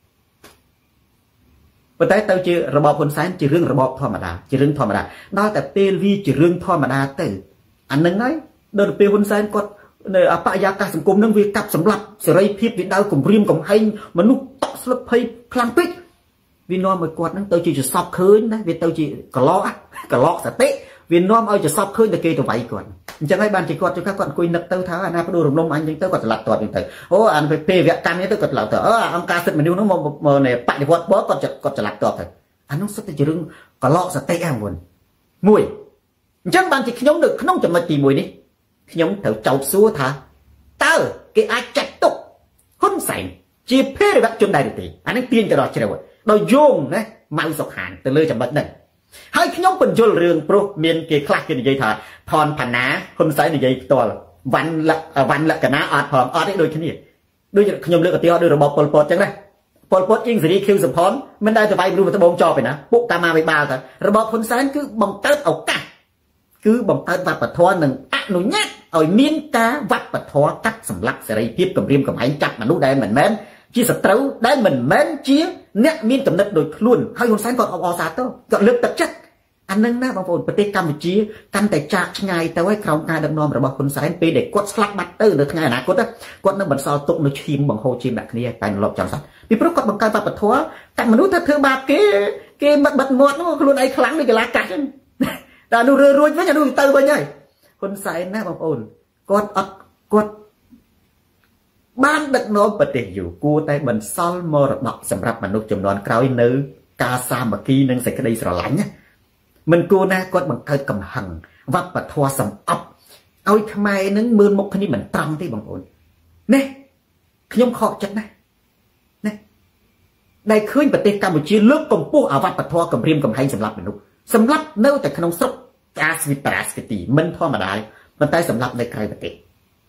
A: ប៉ុន្តែទៅជារបបហ៊ុនសែនជារឿងរបបធម្មតាជារឿងធម្មតាដល់តែពេលវាជារឿងធម្មតាទៅអាហ្នឹងហើយដល់ពេលហ៊ុនសែនគាត់នៅអបរិយាកាសសង្គមហ្នឹងវាកាប់សម្លាប់សេរីភាពវាដៅគម្រាមកំហែងមនុស្សតក់ស្លុតភ័យខ្លាំងពេកវានាំឲ្យគាត់ហ្នឹងទៅជាសពឃើញណាវាទៅជាកឡោកឡោសតិវានាំឲ្យជាសពឃើញតែគេទៅវាយគាត់អញ្ចឹងហើយបានជាគាត់គាត់អង្គុយនឹកទៅថាអាណាផ្ដួលរំលំអញអញ្ចឹងទៅគាត់ឆ្លាត់គាត់វិញទៅអូអានពេលវកម្មនេះទៅគាត់ឆ្លាត់ទៅអើអង្គការសិទ្ធិមនុស្សហ្នឹងមកបដិវត្តបគាត់គាត់ឆ្លាត់គាត់ទៅអានោះសុទ្ធតែជារឿងកឡោសតិហ្នឹងមួយអញ្ចឹងបានជាខ្ញុំនៅក្នុងចំណុចទីមួយនេះខ្ញុំត្រូវចោទសួរថាតើគេអាចចាត់ទុកហ៊ុនសែនជាភេរវជនដែរឬទេអានេះទាញទៅដល់ជ្រៅដោយយោងណាម៉ៅសុខានទៅលើចំណុចហ្នឹងហើយខ្ញុំបញ្យល់រឿងព្រោះមានគេខ្លះគេនិយាយថាថនផាណាហ៊ុនសែននិយាយផ្ទាល់វ៉ាន់លវ៉ាន់លក្ខណៈអត់ផងអត់ទេដូចគ្នាដូចខ្ញុំលើកឧទាហរណ៍ដូចរបបប៉ុលពតអញ្ចឹងណាប៉ុលពតអ៊ីងសេរីខៀវសំផនមិនដែលទៅវាយមនុស្សត្បូងចោលឯណាពួកកម្មាវិបាលទៅរបបហ៊ុនសែនគឺបង្កើតឱកាសគឺបង្កើតវប្បធម៌និងអនុញ្ញាតឲ្យមានការវប្បធម៌កាត់សម្លាប់សេរីភាពគម្រាមកំហែងចាប់មនុស្សដែលមិនមែនជាសត្រូវដែលមិនមែនជាអ្នកមានកំណត់ដោយខ្លួនហើយហ៊ុនសែនគាត់អបអរសាទរគាត់លើកទឹកចិត្តអានឹងណាបងប្អូនប្រទេសកម្ពុជាកាន់តែចាកឆ្ងាយទៅហើយក្រោមការដឹកនាំរបស់ហ៊ុនសែនពេលដែលគាត់ស្លាប់បាត់ទៅនៅថ្ងៃអនាគតគាត់នឹងបន្សល់ទុកនៅឈាមបង្ហូរឈាមដាក់គ្នាតែលប់ចង់សោះពីព្រោះគាត់បង្កើតវប្បធម៌តែមនុស្សថាធ្វើបាបគេគេបិទបិទមាត់នោះខ្លួនឯងខ្លាំងដូចកីឡាកាច់ហ្នឹងតែនោះរឿរួចវិញអានោះទៅវិញហើយហ៊ុនសែនណាបងប្អូនគាត់អត់គាត់បានដឹកនាំប្រទេសយូរគួរតែបន្សល់មរតកសម្រាប់មនុស្សចំនួនក្រោយនៅការសាមគ្គីនិងសេចក្តីស្រឡាញ់ណាមិនគួរណាគាត់បង្កើតកំហឹងវប្បធម៌សំអប់ឲ្យខ្មែរនឹងមើលមុខគ្នាមិនត្រង់ទេបងប្អូននេះខ្ញុំខកចិត្តណាណាដែលឃើញប្រទេសកម្ពុជាលើកកម្ពស់អវប្បធម៌គម្រាមកំហែងសម្រាប់មនុស្សសម្រាប់នៅតែក្នុងស្រុកអាស្វិតប្រាស្កទីមិនធម្មតាប៉ុន្តែសម្រាប់នៅក្រៅប្រទេស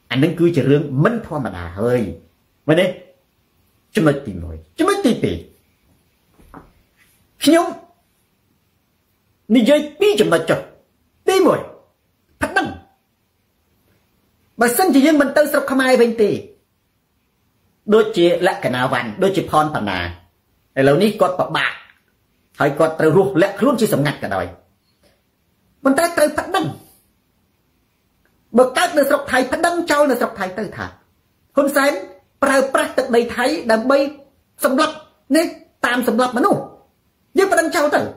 A: anh đang cứ chỉ riêng mình thoa mà đã hơi mà đây chúng mới tìm rồi chúng mới tìm tìm nhung ni dây pi chúng mới chọn đi mồi phát đăng bà sân chỉ riêng mình tới sọc không ai bên tì đôi chị lại cái nào vằn đôi chị phòn phần nà để lâu ní cọt bạc bạc hay cọt từ ruột lẹ luôn chỉ sầm ngặt cả đời mình tay tới phát đăng bậc các nơi sọc thầy phát đăng trâu nơi sọc thầy tới thả hôn sáng prao prát tận đầy thấy đầm bay sầm lấp nên tam sầm lấp mà nu nhưng phát đăng trâu tới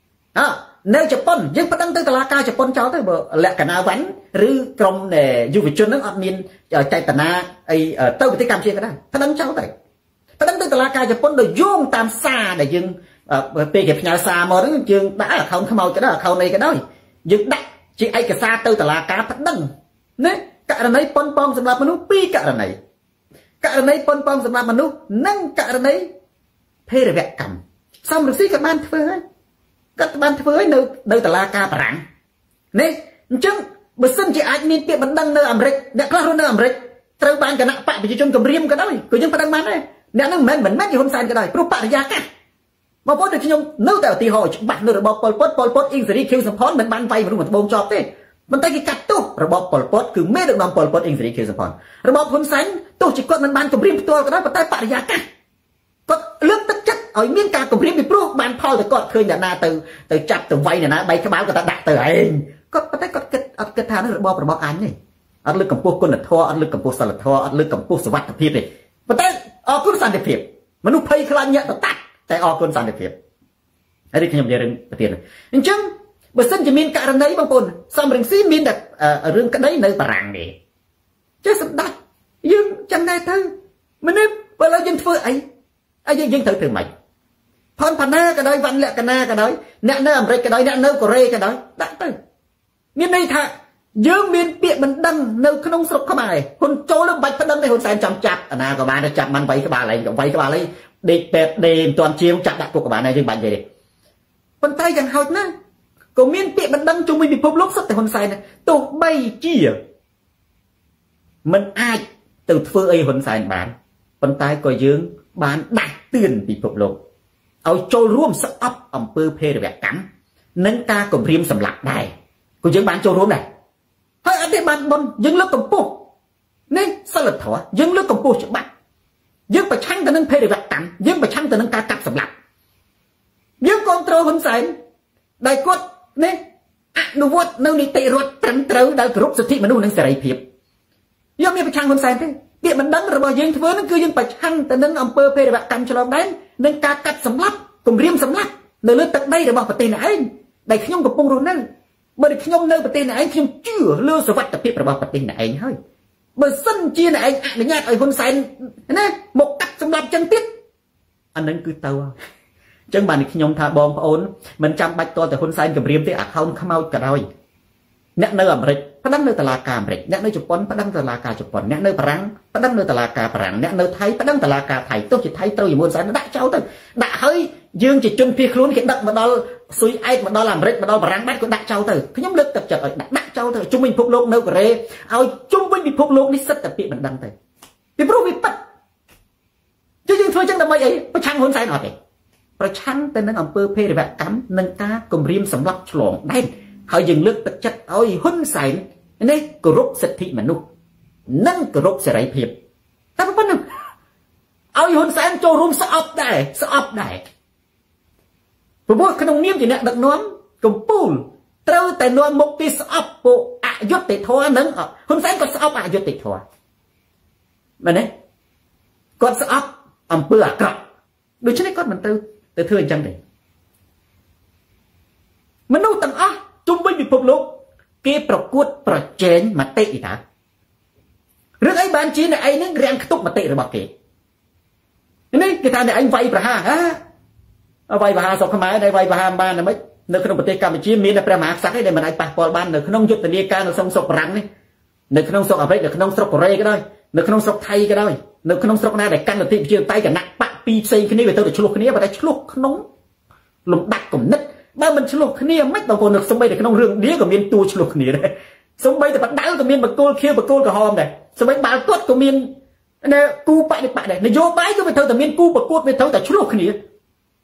A: à nếu chụp pon nhưng phát đăng tới tà la ca chụp pon trâu tới bờ lẹ cả nào vắn rư trong để du lịch chuyên nước admin ở chạy tà na ấy ở tàu cái cam chia cái đó phát đăng trâu tới phát đăng tới tà la ca chụp pon rồi vuông tam xa để dừng về kịp nhà xa mà đó chương đã là không không mau cái đó là không này cái đó dừng đặt chỉ ai cái xa tới tà la ca phát đăng nè cả này pon pon sầm lấp mà nu pi cả này cả này pon pon sầm lấp mà nu nâng cả này thế là vẹn cầm xong được xí các bạn phơi các bạn phơi nơi nơi tà la ca bảng nè chứ bữa sinh chỉ ai nên tiệm bắn đăng nơi Americ nè claro nơi Americត្រូវបានគណៈបកប្រជាជនគម្រាមក៏ដោយក៏យើងបដិបានដែរអ្នកនឹងមិនមិនមែនជាហ៊ុនសែនក៏ដោយព្រោះបរិយាកាសបងប្អូនដូចខ្ញុំនៅតែឧទាហរណ៍ច្បាស់នៅរបបប៉ុលពតប៉ុលពតអ៊ីងសេរីខៀវសំផនមិនបានវាយមនុស្សមកត្បូងជាប់ទេមិនតែគេកាត់ទោសរបបប៉ុលពតគឺមេដឹកនាំប៉ុលពតអ៊ីងសេរីខៀវសំផនរបបហ៊ុនសែនទោះជាគាត់មិនបានគម្រាមផ្ទាល់ក៏ដោយប៉ុន្តែបរិយាកាសគាត់លើកទឹកចិត្តឲ្យមានការគម្រាមពីព្រោះបានផលតែគាត់ឃើញអ្នកណាទៅទៅចាប់ទៅវាយអ្នកណាបែកក្បាលគាត់ដាក់ទៅឯងគាត់ប៉ុន្តែគាត់គិតអត់គិតថារបបរបស់អញទេអត់លើកកម្ពស់គុណធម៌អត់លើកកម្ពស់សិលធម៌អត់លើកកម្ពស់សុវត្ថិភាពទេប៉ុន្តែអរគុណសន្តិភាពមនុស្សភ័យខ្លាចញាក់ទៅតាត់តែអរគុណសន្តិភាពហើយខ្ញុំនិយាយរឿងប្រទៀតអញ្ចឹងបើសិនជាមានករណីបងប្អូនសំរងស៊ីមានតែរឿងក្តីនៅបារាំងទេចេះសម្ដេចយើងចាំដែរទៅមនុស្សបើឡើយយើងធ្វើអីហើយយើងយើងត្រូវធ្វើម៉េចផនផាណាក៏ដោយវ៉ាន់លក្ខណៈក៏ដោយអ្នកនៅអាមេរិកក៏ដោយអ្នកនៅកូរ៉េក៏ដោយដាក់ទៅមានន័យថាយើងមានពាក្យបណ្ដឹងនៅក្នុងស្រុកខ្មែរហ៊ុនចូលនឹងបាច់បណ្ដឹងទេហ៊ុនសែនចាំចាប់អាណាក៏បានចាប់បានវាយក្បាលឯងក៏វាយក្បាលឯងដេកពេតដេកមិនទាន់ជាងចាប់ដាក់គុកក៏បានដែរយើងបាច់ទេប៉ុន្តែយ៉ាងហោចណាស់ក៏មានពាក្យបណ្ដឹងជុំវិញពិភពលោកសុទ្ធតែហ៊ុនសែនទោះបីជាមិនអាចទៅធ្វើអីហ៊ុនសែនបានប៉ុន្តែក៏យើងបានដាស់តឿនពិភពលោកឲ្យចូលរួមស្អប់អំពើភេរវកម្មនិងការគំរាមសម្លាប់ដែរក៏យើងបានចូលរួមដែរហើយអត់ទេបានបុនយើងលើកកម្ពស់នេះសិលធម៌យើងលើកកម្ពស់ច្បាប់យើងប្រឆាំងទៅនឹងភេរវកម្មយើងប្រឆាំងទៅនឹងការកាប់សម្លាប់យើងគ្រប់គ្រងហ៊ុនសែនដែលគាត់នេះអនុវត្តនៅនីតិរដ្ឋត្រឹមត្រូវដោយគោរពសិទ្ធិមនុស្សនិងសេរីភាពយើងមានប្រឆាំងហ៊ុនសែនទេពាក្យបណ្ដឹងរបស់យើងធ្វើនឹងគឺយើងប្រឆាំងទៅនឹងអំពើភេរវកម្មឆ្លងដែននិងការកាត់សម្លាប់គំរាមសម្លាប់នៅលើទឹកដីរបស់ប្រទេសនេះឯងដែលខ្ញុំកំពុងរស់នៅបើខ្ញុំនៅប្រទេសនេះឯងខ្ញុំជឿលើសុវត្ថិភាពរបស់ប្រទេសនេះឯងហើយបើសិនជាអ្នកឯងអនុញ្ញាតឲ្យហ៊ុនសែនណាមកកាត់សម្លាប់ចឹងទៀតអានឹងគឺទៅចឹងបានខ្ញុំថាបងប្អូនមិនចាំបាច់តតែហ៊ុនសែនគម្រាមទេអាខោនខ្មោចក៏ដោយអ្នកនៅអាមេរិកប្តឹងនៅតុលាការអាមេរិកអ្នកនៅជប៉ុនប្តឹងតុលាការជប៉ុនអ្នកនៅបារាំងប្តឹងនៅតុលាការបារាំងអ្នកនៅថៃប្តឹងតុលាការថៃទោះជាថៃត្រូវជាមួយហ៊ុនសែនដាក់ចោលទៅដាក់ហើយយើងជាជនភៀសខ្លួនគេដឹកមកដល់ស៊ុយអែកមកដល់អាមេរិកមកដល់បារាំងបាត់ក៏ដាក់ចោលទៅខ្ញុំលើកទឹកចិត្តឲ្យដាក់ដាក់ចោលទៅជុំវិញពិភពលោកនៅកូរ៉េឲ្យជុំវិញពិភពលោកនេះសិតតែពាក្យមិនដឹងទៅពីព្រោះវាប៉ិតជឿយើងធ្វើចឹងដើម្បីអីប្រឆាំងហ៊ុនសែនអត់ទេប្រឆាំងទៅនឹងអំពើភេរវកម្មនិងការគំរាមសម្លាប់ឆ្លងដែនហើយយើងលើកទឹកចិត្តឲ្យហ៊ុនសែននេះគោរពសិទ្ធិមនុស្សនិងគោរពសេរីភាពតែប៉ុណ្ណឹងឲ្យហ៊ុនសែនចូលរួមស្អប់ដែរស្អប់ដែរព្រោះក្នុងនាមជាអ្នកដឹកនាំកម្ពុជាត្រូវតែនាំមុខពីស្អប់ពួកអយុត្តិធម៌នឹងហ៊ុនសែនក៏ស្អប់អយុត្តិធម៌មែនទេគាត់ស្អប់អំពើអាក្រក់ដូច្នេះគាត់មិនទៅទៅធ្វើអញ្ចឹងទេមនុស្សទាំងអស់ជុំវិញពិភពលោកគេប្រកួតប្រជែងមតិតារឿងអីបានជាអ្នកឯងនឹងរាំងខ្ទប់មតិរបស់គេនេះគេថាអ្នកឯងវាយប្រហារហ៎វាយប្រហារស្រុកខ្មែរដែលវាយប្រហារបានតែម៉េចនៅក្នុងប្រទេសកម្ពុជាមានតែព្រះមហាក្សត្រឯងដែលមិនអាចប៉ះពាល់បាននៅក្នុងយុទ្ធនាការនៅក្នុងស្រុកបារាំងនេះនៅក្នុងស្រុកអាមេរិកនៅក្នុងស្រុកកូរ៉េក៏ដោយនៅក្នុងស្រុកថៃក៏ដោយនៅក្នុងស្រុកណាដែលកាន់លទ្ធិប្រជាធិបតេយ្យគណៈបកពីរផ្សេងគ្នាវាទៅតែឆ្លោះគ្នាប៉ុន្តែឆ្លោះក្នុងលំដាប់គំនិតបើមិនឆ្លោះគ្នាមិនបងប្អូននៅស្មីតែក្នុងរឿងនេះក៏មានតួឆ្លោះគ្នាដែរ Xong bây giờ bắt đảo của miền bạc cô kia bạc cô cả hòm này. Xong bây bảo tuốt của miền nè cu bại được bại này. Nó vô bái cho mình thôi, miền cu bạc cô mình thôi, tại chú lục cái này.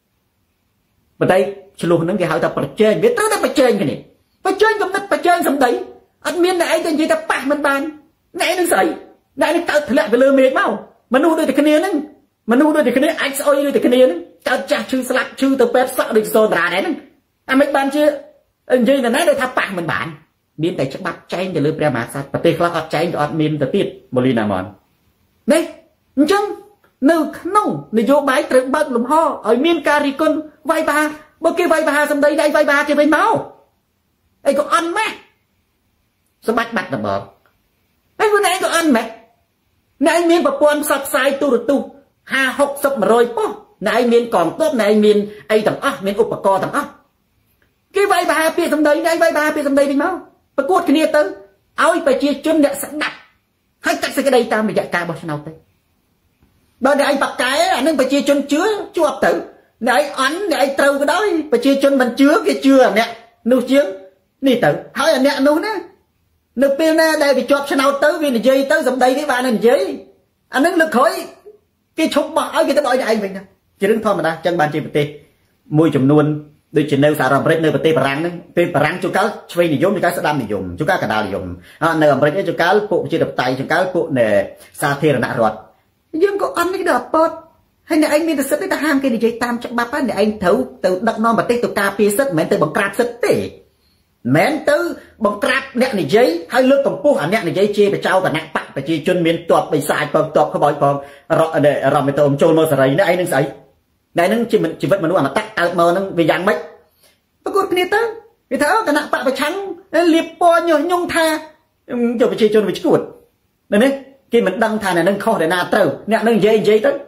A: Mà đây chú lục nó cái hỏi ta bạc trên, biết tới nó bạc trên cái này. Bạc trên cầm đất bạc trên xong đấy. Anh miền này tên gì ta bạc mình bàn. Này nó dậy, này nó tạo thật lại về lừa mệt mau. Mà nu đôi thì cái này nè, mà nu đôi thì cái này anh oi đôi thì cái này nè. Tạo chả chư slap chư từ pet sợ được rồi ra đấy nè. Anh mấy bàn chưa? Anh gì là nãy đây tháp bạc mình bàn. Miền tại chắc bắt cháy để lừa bè mà sao? Bạc tê khla ọt cháy cho ọt miền từ tiết Molina mòn. Này, chăng nâu nông, nâu vô bái trượng bạc lùm ho ở miền cari con vai ba, bơ kia vai ba xong đây đây vai ba cho bên máu. Ấy có ăn mẹ, sao bắt bắt là bờ. Ấy bữa nay có ăn mẹ, này miền bờ quan sập sai tu được tu, hà học sập mà rồi po, này miền còn tốt này miền ấy tầm óc miền úp bạc co tầm óc. Cái vai ba phía xong đây đây vai ba phía xong đây bên máu, bờ cốt cái này tới, áo phải chia chân để sẵn đặt. Hai cắt cái đây ta mới dạy ca bao nào tới. Bởi để anh bạc cái anh nên phải chia chân chứa chuột tử. Để anh ấn để anh trâu cái đó phải chia chân mình chứa cái chứa nè. Nụ chứa nì tử. Hỏi là nè nụ nè. Nụ bia nè đây bị chọp nào tới vì là dây tới dòng đây cái bạn là dây. Anh nên lực khỏi cái chụp bỏ cái tới bỏi cho anh mình nè. Chỉ đứng thôi mà ta chân bàn chì bật tê. Mùi chùm nuôn. Đôi chân nêu xả rộng rết nêu bật tê bà răng nè. Tê bà răng chú cáo chơi này dùng chú cáo sẽ đam này dùng. Chú cáo cả đào này dùng. Nêu ẩm rết chú cáo bộ chưa đập tay chú cáo bộ nè xa thê là nạ ruột. Nhưng có ăn cái đợt bớt. Hay là anh mình sẽ tới ta hàng cái này dây tam chắc bắp á. Để anh thấu từ đặc non mà tê từ cà phê sất. Mến từ bằng crab sất tê. Mến từ bằng crab nẹ này dây. Hay lướt tổng pú hả nẹ này dây chê. Bà cháu và nặng bạc. Bà chê chân miên tuột bà xài bọc tuột không bói bọc. Rồi mình tôm trôn mơ sở rầy. Nè anh nâng sấy. Nè nâng chỉ vật mà nuôi mà tắt ảo mơ nâng vì dàng bách. Bà cốt cái này tới. Vì thế cả nặng bạc bà trắng. Liệp bò nhờ nhông tha. Cho bà chê chân bà chí cuột. Nên đấy. Khi mình đăng thà này nâng khó để nà trâu. Nè nâng dây dây tới.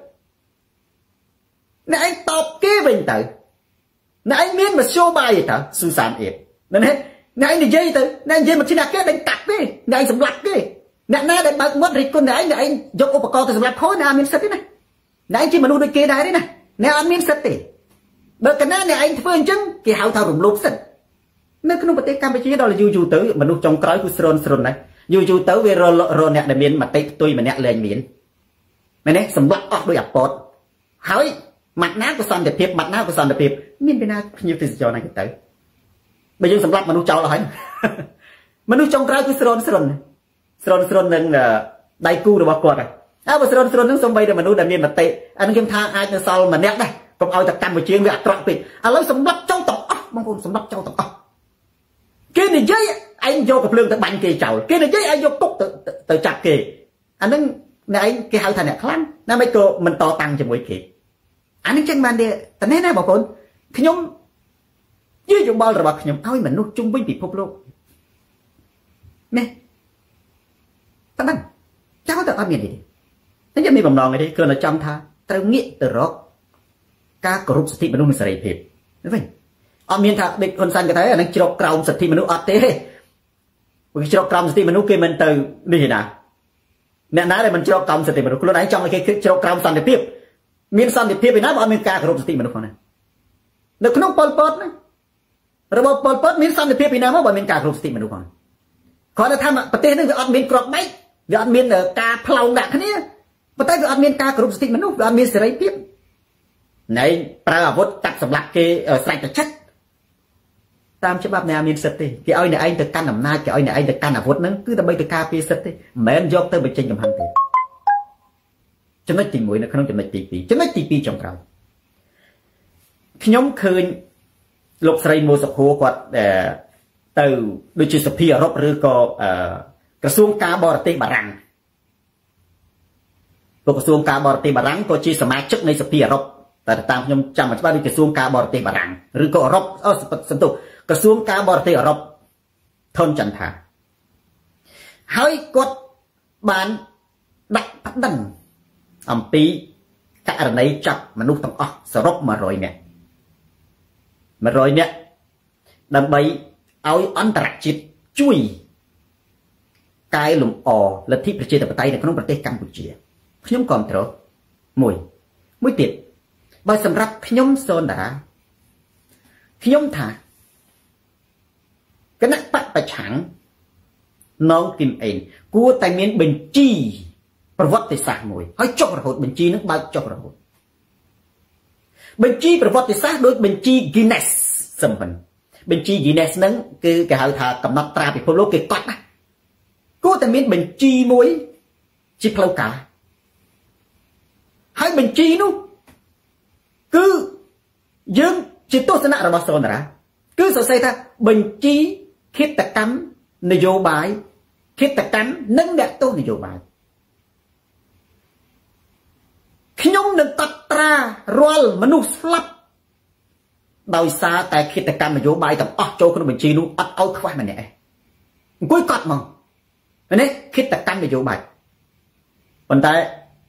A: Nè anh tọp kế bình tới. Nè anh miên mà show bài vậy thở. Sư sản ịt. Nên hết. Nè anh này dây tới. Nè anh dây mà xin nạc kế đánh tạp kế. Nè anh sầm lặt kế. Nè nè đánh bạc mất rịch con nè anh. Nè anh dốc ốp bà con tới sầm lặt khối. Nè anh miên sất đấy này. Nè anh chỉ mà nuôi đôi kế đáy đấy này. Nè anh miên sất đấy. Bởi cái nè anh phương chứng. Kì hào thảo rủng lốp sất. Nè cái nụ bà tế Campuchia đó là dù dù tới. Mà nụ trong cõi của sron sron này. Dù dù tới về rồi nè để miền mà tây tôi mà nè lên miền. Mày nè sầm lặt óc đôi ập bột. Hỏi mặt ná của son đẹp thiệp mặt ná của son đẹp thiệp miền bên nào nhiều từ cho này tới. Bây giờ sầm lặt mà nuôi trâu là hỏi. Mà nuôi trong trái của sron sron. Sron sron nâng đại cu được bao quạt này. À mà sron sron nâng xong bây giờ mà nuôi để miền mà tây. Anh kiếm tha ai từ sau mà nè đây. Còn ao tập Campuchia với ạt trọn pịt. À lấy sầm lặt trong tộc óc mong con sầm lặt trong tộc óc. Cái này dây anh vô cặp lương tới bánh kì chậu. Cái này dây anh vô cúc tới chặt kì. Anh nâng này cái hậu thành này khăn. Nó mấy cô mình to tăng cho mỗi kì. Anh nâng chân bàn đi. Ta nói này bảo con. Khi nhóm dưới dụng bao rồi bảo khi nhóm ôi mình nuốt chung với bị phúc lô. Nè. Ta nâng. Cháu ta có miền đi. Thế chứ mình bầm nòn này đi. Cơ là trong tha. Ta nghĩa từ rốt. Các cổ rục sở thị mà nuốt mình sẽ rầy thiệt. Đúng vậy. Ở miền thạc địch con xanh cái thấy là nó chọc còng sạch thì mình nuốt ọt thế. Vì chọc còng sạch thì mình nuốt kia mình từ đi nào. Nè ná đây mình chọc còng sạch thì mình nuốt. Lúc nãy trong cái chọc còng xanh để tiếp. Miền xanh để tiếp thì nó bảo miền ca cổ sạch thì mình nuốt con này. Nó không Pol Pot này. Rồi bảo Pol Pot miền xanh để tiếp thì nó bảo miền ca cổ sạch thì mình nuốt con. Còn là tham ạ. Bà tên nó vì ọt miền crop mấy. Vì ọt miền ca plau đạc thế này. Bà tay vì ọt miền ca cổ sạch thì mình nuốt. Vì ọt miền sẽ rấy tiếp. Này, pra vốt tập sầm lạc cái sạch chất. Tam chấp bạp này miền sật đi. Cái ơi này anh từ căn nằm na. Cái ơi này anh từ căn nằm vốt nâng. Cứ ta bây từ ca phê sật đi. Mến dọc tới bệnh tranh cầm hăng thì. Cho nó tình mũi nó không cho nó tì phí. Cho nó tì phí trong cầu. Khi nhóm khơi lục sợi mô sọc hô quạt. Từ đôi chữ sập hì ở rộp rư có cả xuông ca bò tê bà răng. Cả xuông ca bò tê bà răng có chi sầm mát chất này sập hì ở rộp. Tại tam nhóm chăm mà chúng ta đi cả xuông ca bò tê bà răng. Rư có ở rộp. Ơ sân tục. Cả xuông ca bò tê ở rộp. Thôn chẳng thả. Hỏi quát bạn đặt phát đăng. Âm tí cả ở đây chặt mà nút tông ọc sở rốc mà rồi nè. Mà rồi nè. Đâm bây áo ấn tạc chít chui. Cái lùm ồ là thịประเทศtập tay này khôngประเทศCampuchia. Nhóm còn trở mùi. Mùi tiệt. Bởi xâm rắp nhóm sơn đã. Nhóm thả. Cái nặng bắt bà chẳng. น้องกิมเองกูแต่เมียนบัญชีประวัติศาสตร์มวยให้จบระหดบัญชีนั้นบางจบระหดบัญชีประวัติศาสตร์โดยบัญชีกินเนสสมบัติบัญชีกินเนสนั้นคือแกหาทากำนัดตราพิภพโลกเกิดกัดนะกูแต่เมียนบัญชีมวยจีเพลากาให้บัญชีนู้คือยังจิตโตสนะระบาดโซนนะคือสงสัยท่าบัญชีคิดแต่กรรมนโยบายคิดแต่กรรมนั่งแดดโตนโยบายขยมหนึ่งตัดตรารอลมนุษย์ลับโดยซาแต่คิดแต่กรรมนโยบายกับอ๋อโจคนบัญชีนู้อัดเอาควายมันเนี่ยกุ้ยกอดมั้งอันนี้คิดแต่กรรมนโยบายวันแต่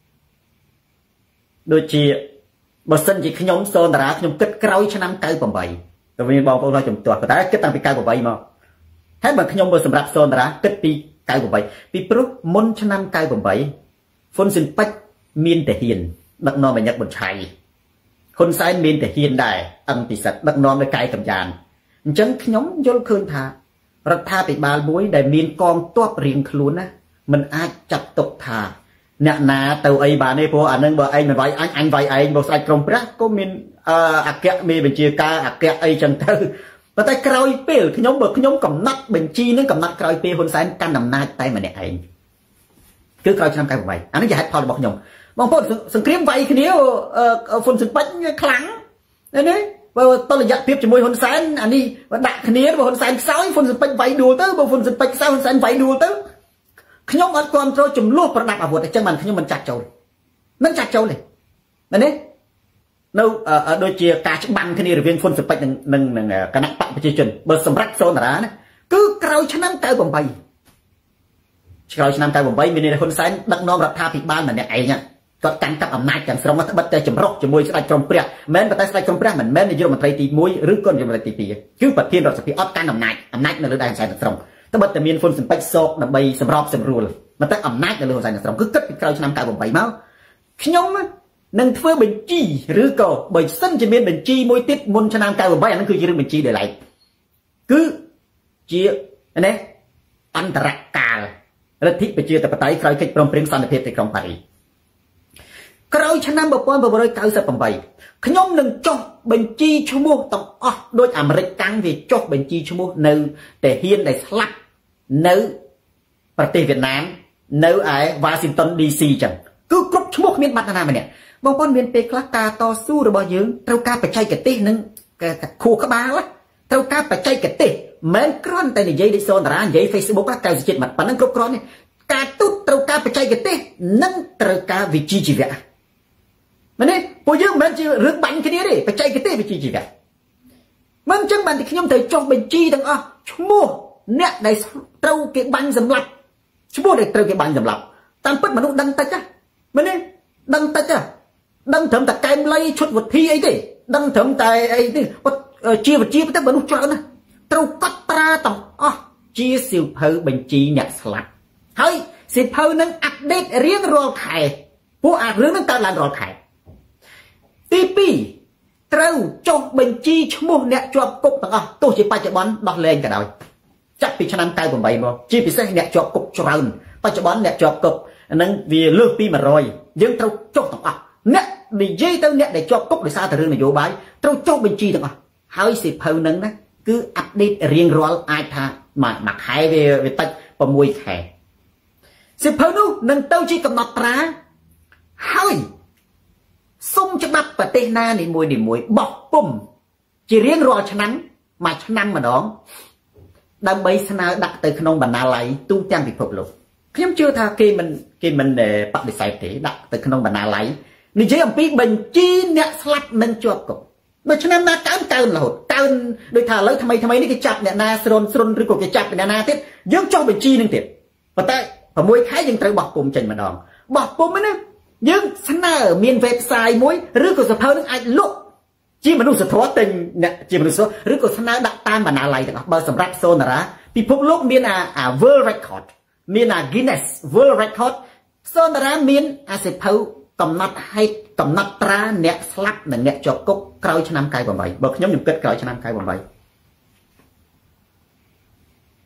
A: โดยจีบทสันจีขยมโซนตราขยมกึศกระไรชนะเก้าปมใบแต่วันนี้บอกพวกเราจมตัวแต่กึศตั้งปีเก้าปมใบมั้งให้บังขยมบทสำหรับโซนตรากึศปีเก้าปมใบปีปรุมนชนะเก้าปมใบฝนสินปัจมีนแต่เฮียนนักนอนเป็นยักษ์บนชัยคนซ้ายมีนแต่เฮียนได้อังติสัตนักนอนในกายกับยานจังขยมยลคืนท่ารัฐาปิบาลบุ้ยได้มีนกองตัวเรียงคลุนนะมันอาจจับตกท่าเนี่ยนาเตาไอบานในพวกอันนั้นบอกไอ้มันไว้อันอันไว้ไอ้บอกใส่กรมพระก็มีอักเกะมีเป็นจีกาอักเกะไอ้จังเตอร์แต่แต่กรอยเปรี้ยวขยมบอกขยมกับนักเป็นจีนั่นกับนักกรอยเปรี้ยวคนซ้ายกันนำหน้าไตมันเนี่ยไอ้คือกรอยชนะกายผมไปอันนั้นอย่าให้พอบอกขยมบางคนสังเกตไว้คืนนี้ฝนสุดปัญญาคลังนี่นี่ว่าตอนระยะเพียบจมูกคนซ้ายอันนี้ว่าดักคืนนี้ว่าคนซ้ายซ้ายฝนสุดปัญญาไว้ดูเตอร์ว่าฝนสุดปัญญาซ้ายคนซ้ายไว้ดูเตอร์ขยมอัดความโจจุ่มลูกประดับอาวุธจังมันขยมมันจัดโจรมันจัดโจรเลยนั่นนี่เราโดยเฉพาะการบังคืนนี้หรือเพียงฝนสุดปัญญาหนึ่งหนึ่งคณะปะประชาชนเบอร์สำรักโซนอะไรนะคือกรอยชนะเตอร์ผมไปกรอยชนะเตอร์ผมไปมีในคนซ้ายดักน้องรัฐาพิบาลเหมือนเนี่ยไอ้เนี่ยก็การกับอำนาจการสรมบัติจำรอกจมวยสไลด์กรมเปรียแม้แต่สไลด์กรมเปรียเหมือนแม้ในยุโรปมันไทยตีมวยหรือก้นยุโรปมันไทยตีคือประเทศเราจะพิออดการอำนาจอำนาจในเรื่องใดสายสรมแต่บัดแต่มีคนสิบไปโศกในใบสำรอบสำรูลมันต้องอำนาจในเรื่องใดสรมคือเกิดเป็นการชนะการบ่มใบเมาขยมนั่งเพื่อบัญชีหรือก็ใบสั้นจะมีบัญชีมวยติดมนชนะการบ่มใบอันนั้นคือเรื่องบัญชีเดี๋ยวไรคือเจี๋ยอันนี้อันตรการรัฐิไปเจี๋ยแต่ปไตยใครคิดปรมเปรียงสันติเพศในกรุงปารีสกรอยชนะแบบว่าแบบว่าเก้าสิบปมใบขยมหนึ่งจบบัญชีชั่วโมงต้องอ๋อโดยอเมริกันที่จบบัญชีชั่วโมงในแต่เฮียนในสลับในประเทศเวียดนามในไอ้วอชิงตันดีซีจังคือกรุ๊ปชั่วโมงมีบัตรนามาเนี่ยบางคนเวียนไปคลาตาต่อสู้ระบยืงเท่าการไปใช้กระตินึงกับคู่ขบ้าละเท่าการไปใช้กระติเหมือนกรอนแต่ในยัยดิโซนร้านยัยเฟซบุ๊กละเก้าสิบเจ็ดมัดปนนั้นกรุ๊ปกรอนเนี่ยการตุ้ดเท่าการไปใช้กระตินั่งเท่าการวิจิจิเวะมันนี่พอยังมันจะเรื่องบันแค่นี้ดิไปใจกันเต้ไปจีจีกันมันจังบันที่ขยมเธอจงเป็นจีตั้งอ่ะชั่วโมงเนี่ยได้เต้าเก็บบันสำหรับชั่วโมงได้เต้าเก็บบันสำหรับตามเปิดมนุษย์ดังตะจ้ะมันนี่ดังตะจ้ะดังเถิมแต่ไกมไล่ชุดวัดที่ไอ้ดิดังเถิมแต่ไอ้ดิวัดจีวัดจีไปแต่มนุษย์จ้านะเต้ากัดตราต่ออ่ะจีสิวเพอเป็นจีเนี่ยสลับเฮ้ยสิเพอนั้นอัปเดตเรียงรอไข่ผู้อ่านเรื่องนั้นการลานรอไข่ตีปีเต้าจบบัญชีชั่วโมงเนี่ยจบกุ๊กต่างอ่ะตัวจีปัจจุบันดอกเลงกันเลยจับปีชนะไกลผมไปบ่จีปีเสเนี่ยจบกุ๊กจรันปัจจุบันเนี่ยจบกุ๊กนั่งวีเลือกปีมารอยยังเต้าจบต่างอ่ะเนี่ยดีเจเต้าเนี่ยได้จบกุ๊กได้ซาแต่เรื่องนโยบายเต้าจบบัญชีต่างอ่ะหายสิเพลนั้นนะคืออัปเดตเรียงรอลไอท่ามาหมักหายไปไปตัดประมวยแข่สิเพลนู้นั่งเต้าจีกับนับตราหายส่งจะบับประเทศนาในมวยในมวยบอกปุ่มจะเรียงรอฉะนั้นมาฉะนั้นมาดองดังใบสนาดักเตยขนมบรรณาไหลตุ้งแจ้งผิดพบลงเพียงเชื่อท่าเกมันเกมันเอ่อปฏิเสธดักเตยขนมบรรณาไหลนี่ใช้อัมพีบัญชีเนี่ยสลับนั่งจวบกับโดยฉะนั้นนาการเกินหลดเกินโดยท่าแล้วทำไมทำไมนี่จะจับเนี่ยนาสรนสรนหรือกูจะจับเนี่ยนาเท็ดยังจ้องบัญชีนึงเท็ดแต่ผมมวยท้ายยังเตยบอกปุ่มจันมาดองบอกปุ่มมันนะยังสนาเมียนเว็บไซต์มวยหรือก็สภาพนึกไอ้ลุกจีมันรู้สึกท้อตึงเนี่ยจีมันรู้สึกหรือก็สนาดักตามบรรณาไหลแต่ก็บางสำหรับโซนนะระพิภพโลกมีน่ะอ่า world record มีน่ะ Guinness world record โซนนะระมีนอาศัยเผากำนัดให้กำนัดตราเนี่ยสลับเนี่ยจบกุ๊กกลายชนะกายบ่อยบอกย้ำหนึ่งเกิดกลายชนะกายบ่อย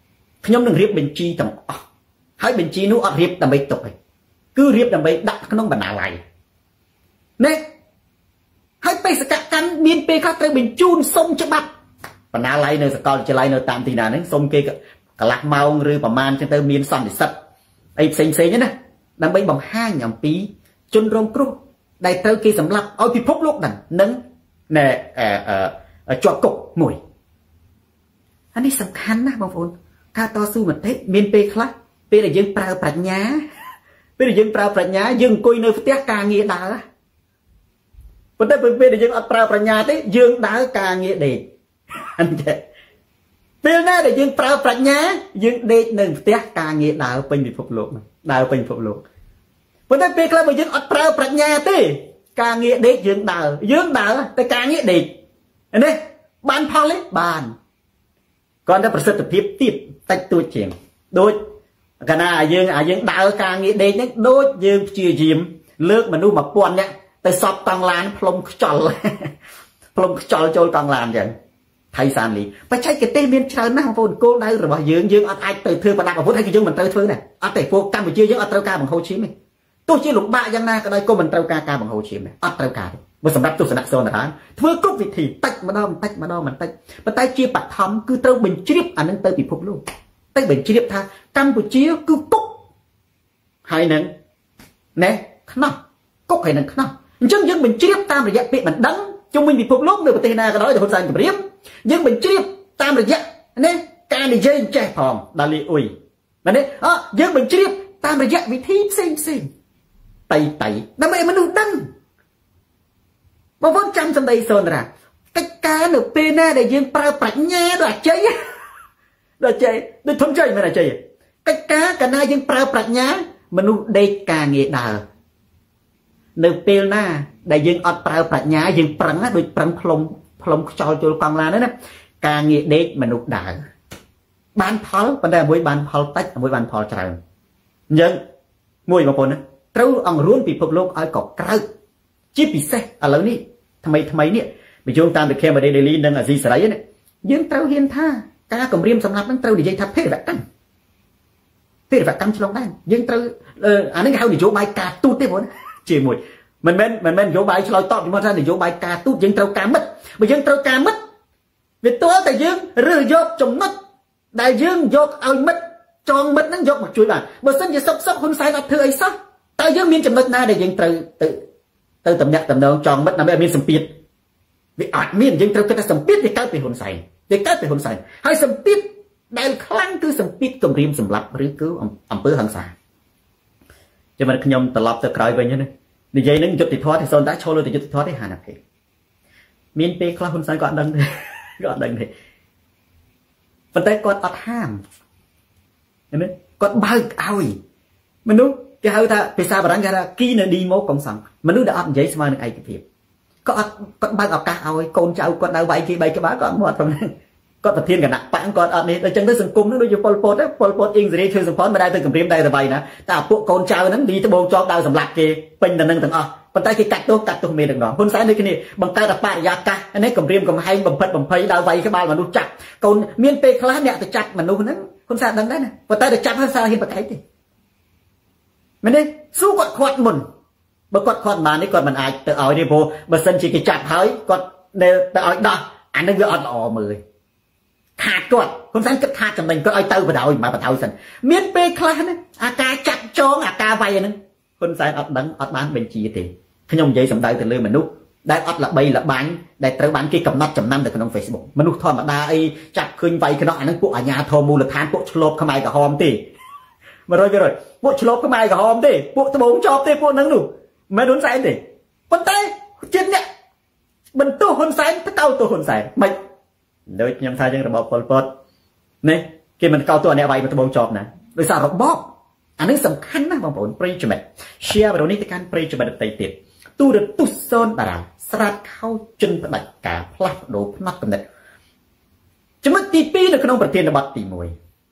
A: ខ្ញុំនឹងរៀបបញ្ជីទាំងអស់ហើយបញ្ជីនោះអត់រៀបដើម្បីទុកទេគឺរៀបដើម្បីដាក់ក្នុងបណ្ណាល័យណែហើយបេសកកម្មមានពេលខ្លះត្រូវបញ្ជូនសុំច្បាប់បណ្ណាល័យនៅសាកលវិទ្យាល័យនៅតាមទីណាហ្នឹងសុំគេកន្លះម៉ោងឬប្រហែលចឹងទៅមានសន្និសិទអីផ្សេងផ្សេងណាដើម្បីបង្ហាញអំពីជនរងគ្រោះដែលត្រូវគេសម្លាប់ឲ្យពិភពលោកដឹងនឹងណែជាប់គុកមួយអានេះសំខាន់ណាស់បងប្អូនការតស៊ូមតិមានពេលខ្លះពេលដែលយើងប្រើប្រាជ្ញាពេលដែលយើងប្រើប្រាជ្ញាយើងអង្គុយនៅផ្ទះការងារដើរប៉ុន្តែពេលដែលយើងអត់ប្រើប្រាជ្ញាទេយើងដើរការងារដេកអញ្ចឹងពេលណាដែលយើងប្រើប្រាជ្ញាយើងដេកនៅផ្ទះការងារដើរពេញពិភពលោកដើរពេញពិភពលោកប៉ុន្តែពេលខ្លះបើយើងអត់ប្រើប្រាជ្ញាទេការងារដេកយើងដើរយើងដើរតែការងារដេកនេះបានផលទេបានគាត់តែប្រសិទ្ធភាពទៀតតិចតួចជាងដូចកាលណាយើងអាយើងដើរការងារដេកហ្នឹងដូចយើងព្យាយាមលើកមនុស្សមួយពាន់នាក់ទៅសពកង់ឡានផ្លុំខ្យល់ផ្លុំខ្យល់ចូលកង់ឡានអញ្ចឹងថៃសានលីបច្ចេកទេសមានច្រើនណាស់បងប្អូនគោលដៅរបស់យើងយើងអត់អាចទៅធ្វើប្រដាប់អាវុធហើយយើងមិនត្រូវធ្វើដែរអត់ទេពួកកម្ពុជាយើងអត់ត្រូវការបង្ហូរឈាមទេទោះជាលំបាកយ៉ាងណាក៏ដោយក៏មិនត្រូវការការបង្ហូរឈាមដែរអត់ត្រូវការទេបើសម្រាប់ទស្សនៈសនរាធ្វើគ្រប់វិធីតិចម្ដងបន្តិចម្ដងបន្តិចប៉ុន្តែជាបឋមគឺត្រូវបញ្ជ្រាបអានឹងទៅពិភពលោកទៅបញ្ជ្រាបថាកម្ពុជាគឺគុកហើយនឹងណែខ្នោះគុកហើយនឹងខ្នោះអញ្ចឹងយើងបញ្ជ្រាបតាមរយៈពាក្យបណ្ដឹងជុំវិញពិភពលោកនៅប្រទេសណាក៏ដោយដែលហ៊ុនសែនគម្រាមយើងបញ្ជ្រាបតាមរយៈនេះការនិយាយចេះផងដាលីអ៊ុយមែនទេអយើងបញ្ជ្រាបតាមរយៈវិធីផ្សេងផ្សេងតៃតៃដើម្បីឲ្យមនុស្សដឹងបងប្អូនចាំសម្ដីសូនរាកិច្ចការនៅពេលណាដែលយើងប្រើប្រាជ្ញាដូចអជ័យដូចអជ័យដូចធំជ័យមែនអជ័យកិច្ចការកាលណាយើងប្រើប្រាជ្ញាមនុស្សដេកការងារដើរនៅពេលណាដែលយើងអត់ប្រើប្រាជ្ញាយើងប្រឹងណាដូចប្រឹងផ្លុំផ្លុំខ្យល់ចូលកង់ឡានហ្នឹងណាការងារដេកមនុស្សដើរបានផលប៉ុន្តែមួយបានផលតិចមួយបានផលច្រើនអញ្ចឹងមួយបងប្អូនណាត្រូវអង្រួនពិភពលោកឲ្យកក្រៅជាពិសេសឥឡូវនេះថ្មីថ្មីនេះបើយោងតាមទៅ Camera Daily និងអាស៊ីសេរីនេះយើងត្រូវហ៊ានថាការគម្រាមសម្លាប់ហ្នឹងត្រូវនិយាយថាភេរវកម្មភេរវកម្មឆ្លងដែនយើងត្រូវអានេះគេហៅនយោបាយការទូតទេបងជាមួយមិនមែនមិនមែននយោបាយឆ្លើយតបជាមួយថានយោបាយការទូតយើងត្រូវការមិត្តបើយើងត្រូវការមិត្តវាទល់តែយើងរើសយកចំណុចដែលយើងយកឲ្យមិត្តចងមិត្តហ្នឹងយកមកជួយបានបើសិនជាសុកសុកហ៊ុនសែនអត់ធ្វើអីសោះតើយើងមានចំណុចណាដែលយើងត្រូវទៅទៅតំណាក់តំណងចងមិត្តដើម្បីឲ្យមានសម្ពាធវាអត់មានយើងត្រូវគិតថាសម្ពាធវាកើតពីហ៊ុនសែនវាកើតពីហ៊ុនសែនហើយសម្ពាធដែលខ្លាំងគឺសម្ពាធគម្រាមសម្លាប់ឬគឺអំពើហិង្សាចាំមកខ្ញុំត្រឡប់ទៅក្រោយវិញណានិយាយនឹងយុត្តិធម៌ទេសូនតែឈលលើទៅយុត្តិធម៌ទេហាណាភេមានពេលខ្លះហ៊ុនសែនក៏អត់ដឹងទេក៏អត់ដឹងទេប៉ុន្តែគាត់អត់ហាមណាគាត់បើកឲ្យមនុស្សគេហៅថាភាសាបារាំងគេថាគីនៅឌីម៉ូកុំសង្ឃមនុស្សដែលអត់និយាយស្មើនឹងឯកភាពក៏អត់គាត់បើកឱកាសឲ្យកូនចៅគាត់នៅវាយគេបីក្បាលក៏អត់មកត្រង់ហ្នឹងគាត់ប្រធានគណៈបកគាត់អត់នេះដូចចឹងទៅសង្គមហ្នឹងដូចជាប៉ុលពតទេប៉ុលពតអ៊ីងសេរីឈើសំផនមិនដែលទៅគម្រាមដែរទៅវាយណាតែពួកកូនចៅហ្នឹងឌីត្បូងជាប់ដើរសម្លាប់គេពេញទៅនឹងទាំងអស់ប៉ុន្តែគេកាត់ទោសកាត់ទោសមេទាំងដងហ៊ុនសែនដូចគ្នាបង្កើតបរិយាកាសនេះគម្រាមកំហែងបំផិតបំភ័យដល់វាយក្បាលមនុស្សចាក់កូនមានពេលខ្លះអ្នកទៅចាប់មនុស្សហ្នឹងហ៊ុនសែនដឹងដែរណាប៉ុន្តែទៅចាប់ហ៊ុនសែនហ៊ានប្រកែកទេមែនទេសួរគាត់ខាត់មុនបើគាត់ខាត់បាននេះគាត់មិនអាចទៅឲ្យទេព្រោះបើសិនជាគេចាប់ហើយគាត់នៅទៅឲ្យដោះអានឹងវាអត់ល្អមើលខាតគាត់ហ៊ុនសែនគិតខាតចំណេញគាត់ឲ្យទៅបដ ாய் មកបដ ாய் សិនមានពេលខ្លះណាអាការចាប់ចងអាការវាយហ្នឹងហ៊ុនសែនអត់ដឹងអត់បានបញ្ជាទេខ្ញុំនិយាយសម្ដៅទៅលើមនុស្សដែលអត់ល្បីល្បាញដែលត្រូវបានគេកំណត់ចំណាំនៅក្នុង Facebook មនុស្សធម្មតាអីចាប់ឃើញវាយខ្នោះអាហ្នឹងពួកអាញាធមមូលដ្ឋានពួកឆ្លប់ខ្មែរក្រហមទេមួយរយ%ពួកឆ្លប់ខ្មែរក្រហមទេពួកត្បូងជាប់ទេពួកហ្នឹងនោះមិនមែនហ៊ុនសែនទេប៉ុន្តែជាតិអ្នកបន្ទោសហ៊ុនសែនទៅកោតទោសហ៊ុនសែនមិនដូចខ្ញុំថាចឹងរបបប៉ុលពតនេះគេមិនកោតទោសអ្នកវាយត្បូងជាប់ណាដោយសាររបបអានេះសំខាន់ណាស់បងប្អូនប្រិយមិត្ត share វីដេអូនេះទៅកាន់ប្រិយមិត្តដទៃទៀតទូរទស្សន៍សូនតារាស្រាតខោចិនផ្ដាច់ការផ្លាស់ប្ដូរផ្នត់គំនិតចំណុចទីពីរនៅក្នុងប្រធានបទទីមួយ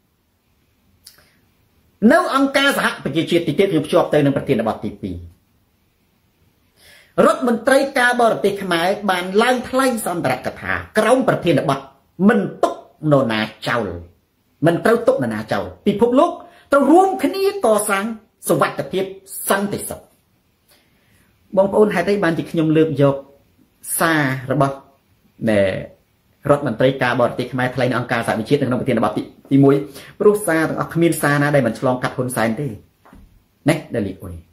A: នៅអង្គការសហប្រជាជាតិទីទៀតយើងភ្ជាប់ទៅនឹងប្រធានបទទីពីររដ្ឋមន្ត្រីការបរទេសខ្មែរបានឡើងថ្លែងសន្ទរកថាក្រមប្រធានបទមិនទុកនរណាចោលមិនត្រូវទុកនរណាចោលពិភពលោកត្រូវរួមគ្នាកសាងសុវត្ថិភាពសន្តិសុខបងប្អូនហេតុអីបានជាខ្ញុំលើកយកសាររបស់ដែលរដ្ឋមន្ត្រីការបរទេសខ្មែរថ្លែងនៅអង្គការសហប្រជាជាតិនៅក្នុងប្រធានបទទីមួយព្រោះសារទាំងអស់គ្មានសារណាដែលមិនឆ្លងកាត់ហ៊ុនសែនទេណែដែលលីអ៊ុយ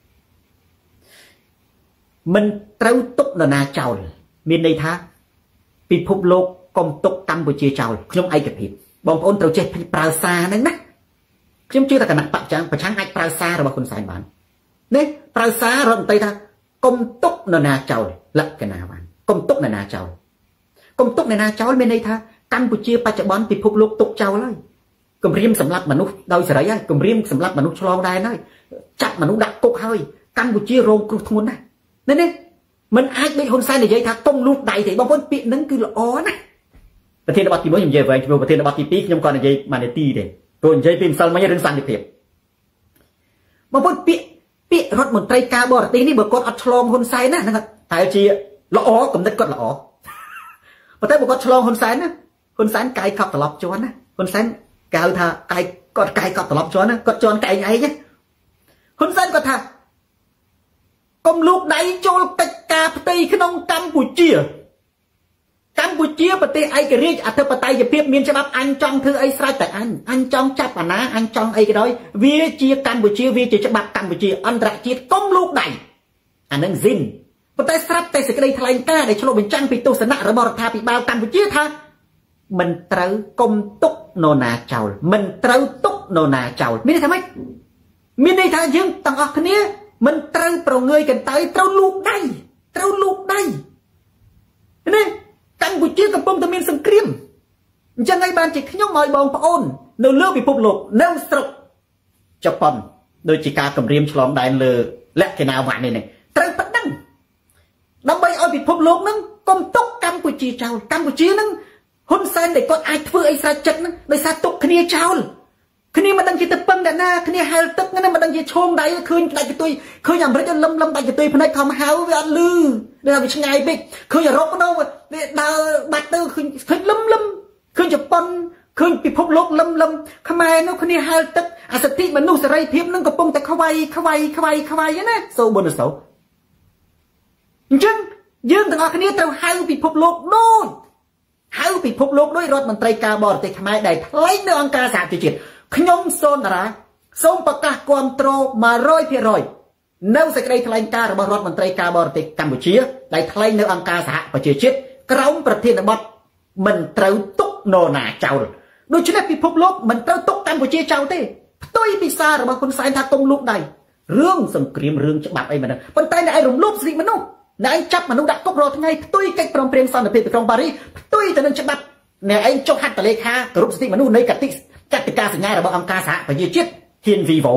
A: មិនត្រូវទុកនរណាចោលមានន័យថាពិភពលោកកុំទុកកម្ពុជាចោលខ្ញុំឯកភាពបងប្អូនត្រូវចេះប្រើសារហ្នឹងណាខ្ញុំជឿថាគណៈបច្ចាំងប្រឆាំងអាចប្រើសាររបស់ហ៊ុនសែនបាននេះប្រើសាររដ្ឋមន្ត្រីថាកុំទុកនរណាចោលលក្ខណៈបានកុំទុកនរណាចោលកុំទុកនរណាចោលមានន័យថាកម្ពុជាបច្ចុប្បន្នពិភពលោកទុកចោលហើយគម្រាមសម្លាប់មនុស្សដោយសេរីហើយគម្រាមសម្លាប់មនុស្សឆ្លងដែនហើយចាប់មនុស្សដាក់គុកហើយកម្ពុជារងគ្រោះធ្ងន់ណាស់នេះនេះមិនអាចដូចហ៊ុនសែននិយាយថាកុំលូកដៃទេបងប្អូនពាក្យហ្នឹងគឺល្អណាស់ប្រធានបទទីមួយខ្ញុំនិយាយវិញប្រធានបទទីពីរខ្ញុំក៏និយាយមួយនាទីទេព្រោះនិយាយពីម្សិលមិញរឿងសន្តិភាពបងប្អូនពាក្យពាក្យរដ្ឋមន្ត្រីការបរទេសនេះបើគាត់អត់ឆ្លងហ៊ុនសែនណាហ្នឹងតែជាល្អកំណត់គាត់ល្អប៉ុន្តែបើគាត់ឆ្លងហ៊ុនសែនណាហ៊ុនសែនកាយកប់ត្រឡប់ជន់ណាហ៊ុនសែនគេហៅថាកាយគាត់កាយកប់ត្រឡប់ជន់ណាគាត់ជន់កែងឯងណាហ៊ុនសែនគាត់ថាកុំលូកដៃចូលកិច្ចការផ្ទៃក្នុងកម្ពុជាកម្ពុជាប្រទេសឯករាជ្យអធិបតេយ្យភាពមានច្បាប់អញចង់ធ្វើអីស្រេចតែអញអញចង់ចាប់អាណាអញចង់អីក៏ដោយវាជាកម្ពុជាវាជាច្បាប់កម្ពុជាអន្តរជាតិកុំលូកដៃអានឹងស៊ីនប៉ុន្តែស្រាប់តែសេចក្តីថ្លែងការណ៍ដែលឆ្លុះបញ្ចាំងពីទស្សនៈរបស់រដ្ឋាភិបាលកម្ពុជាថាមិនត្រូវកុំទុកនរណាចោលមិនត្រូវទុកនរណាចោលមានន័យថាម៉េចមានន័យថាយើងទាំងអស់គ្នាមិនត្រូវប្រងើយកន្តើយត្រូវលូកដៃត្រូវលូកដៃនេះកម្ពុជាកំពុងតែមានសង្គ្រាមអញ្ចឹងហើយបានជាខ្ញុំឲ្យបងប្អូននៅលើពិភពលោកនៅស្រុកជប៉ុនដូចជាការគម្រាមឆ្លងដែនលើលក្ខណៈវ៉ាក់នេះត្រូវប៉ណ្ណឹងដើម្បីឲ្យពិភពលោកនឹងកុំទុកកម្ពុជាចោលកម្ពុជានឹងហ៊ុនសែនដែលគាត់អាចធ្វើអីស្រេចចិត្តនឹងដោយសារទុកគ្នាចោលគ្នាមិនដឹងជាទៅពឹងអ្នកណាគ្នាហែលទឹកហ្នឹងមិនដឹងជាឈោងដៃឃើញដាច់កតុយឃើញអាមេរិកលឹមលឹមដាច់កតុយភ្នែកខំហៅវាអត់លឺដែលវាឆ្ងាយពេកឃើញអឺរ៉ុបនោះវាដើរបាត់ទៅឃើញឃើញលឹមលឹមឃើញជប៉ុនឃើញពិភពលោកលឹមលឹមខ្មែរនោះគ្នាហែលទឹកអាសិទ្ធិមនុស្សសេរីភាពនឹងកំពុងតែខ្វាយខ្វាយខ្វាយខ្វាយណាសូបុនសូអញ្ចឹងយើងទាំងអស់គ្នាត្រូវហៅពិភពលោកដូចហៅពិភពលោកដោយរដ្ឋមន្ត្រីការបរទេសខ្មែរដែលថ្លែងនៅអង្គការសហប្រជាជាតិខ្ញុំសូនតារាសូមប្រកាសគាំទ្រ មួយរយភាគរយ នៅសេចក្តីថ្លែងការណ៍របស់រដ្ឋមន្ត្រីការបរទេសកម្ពុជាដែលថ្លែងនៅអង្គការសហប្រជាជាតិក្រោមប្រធានបទមិនត្រូវទុកនរណាចោលដូច្នេះពិភពលោកមិនត្រូវទុកកម្ពុជាចោលទេផ្ទុយពីសាររបស់ហ៊ុនសែនថាកុំលូកដៃរឿងសង្គ្រាមរឿងច្បាប់អីមិនដឹងប៉ុន្តែអ្នកឯងរំលោភសិទ្ធិមនុស្សអ្នកឯងចាប់មនុស្សដាក់គុករាល់ថ្ងៃផ្ទុយកិច្ចព្រមព្រៀងសន្តិភាពទីក្រុងប៉ារីសផ្ទុយទៅនឹងច្បាប់អ្នកឯងចុះហត្ថលេខាគោរពសិទ្ធិមនុស្សនៃកតិកតិកាសញ្ញារបស់អង្គការសហប្រជាជាតិហ៊ានវីវ៉ូ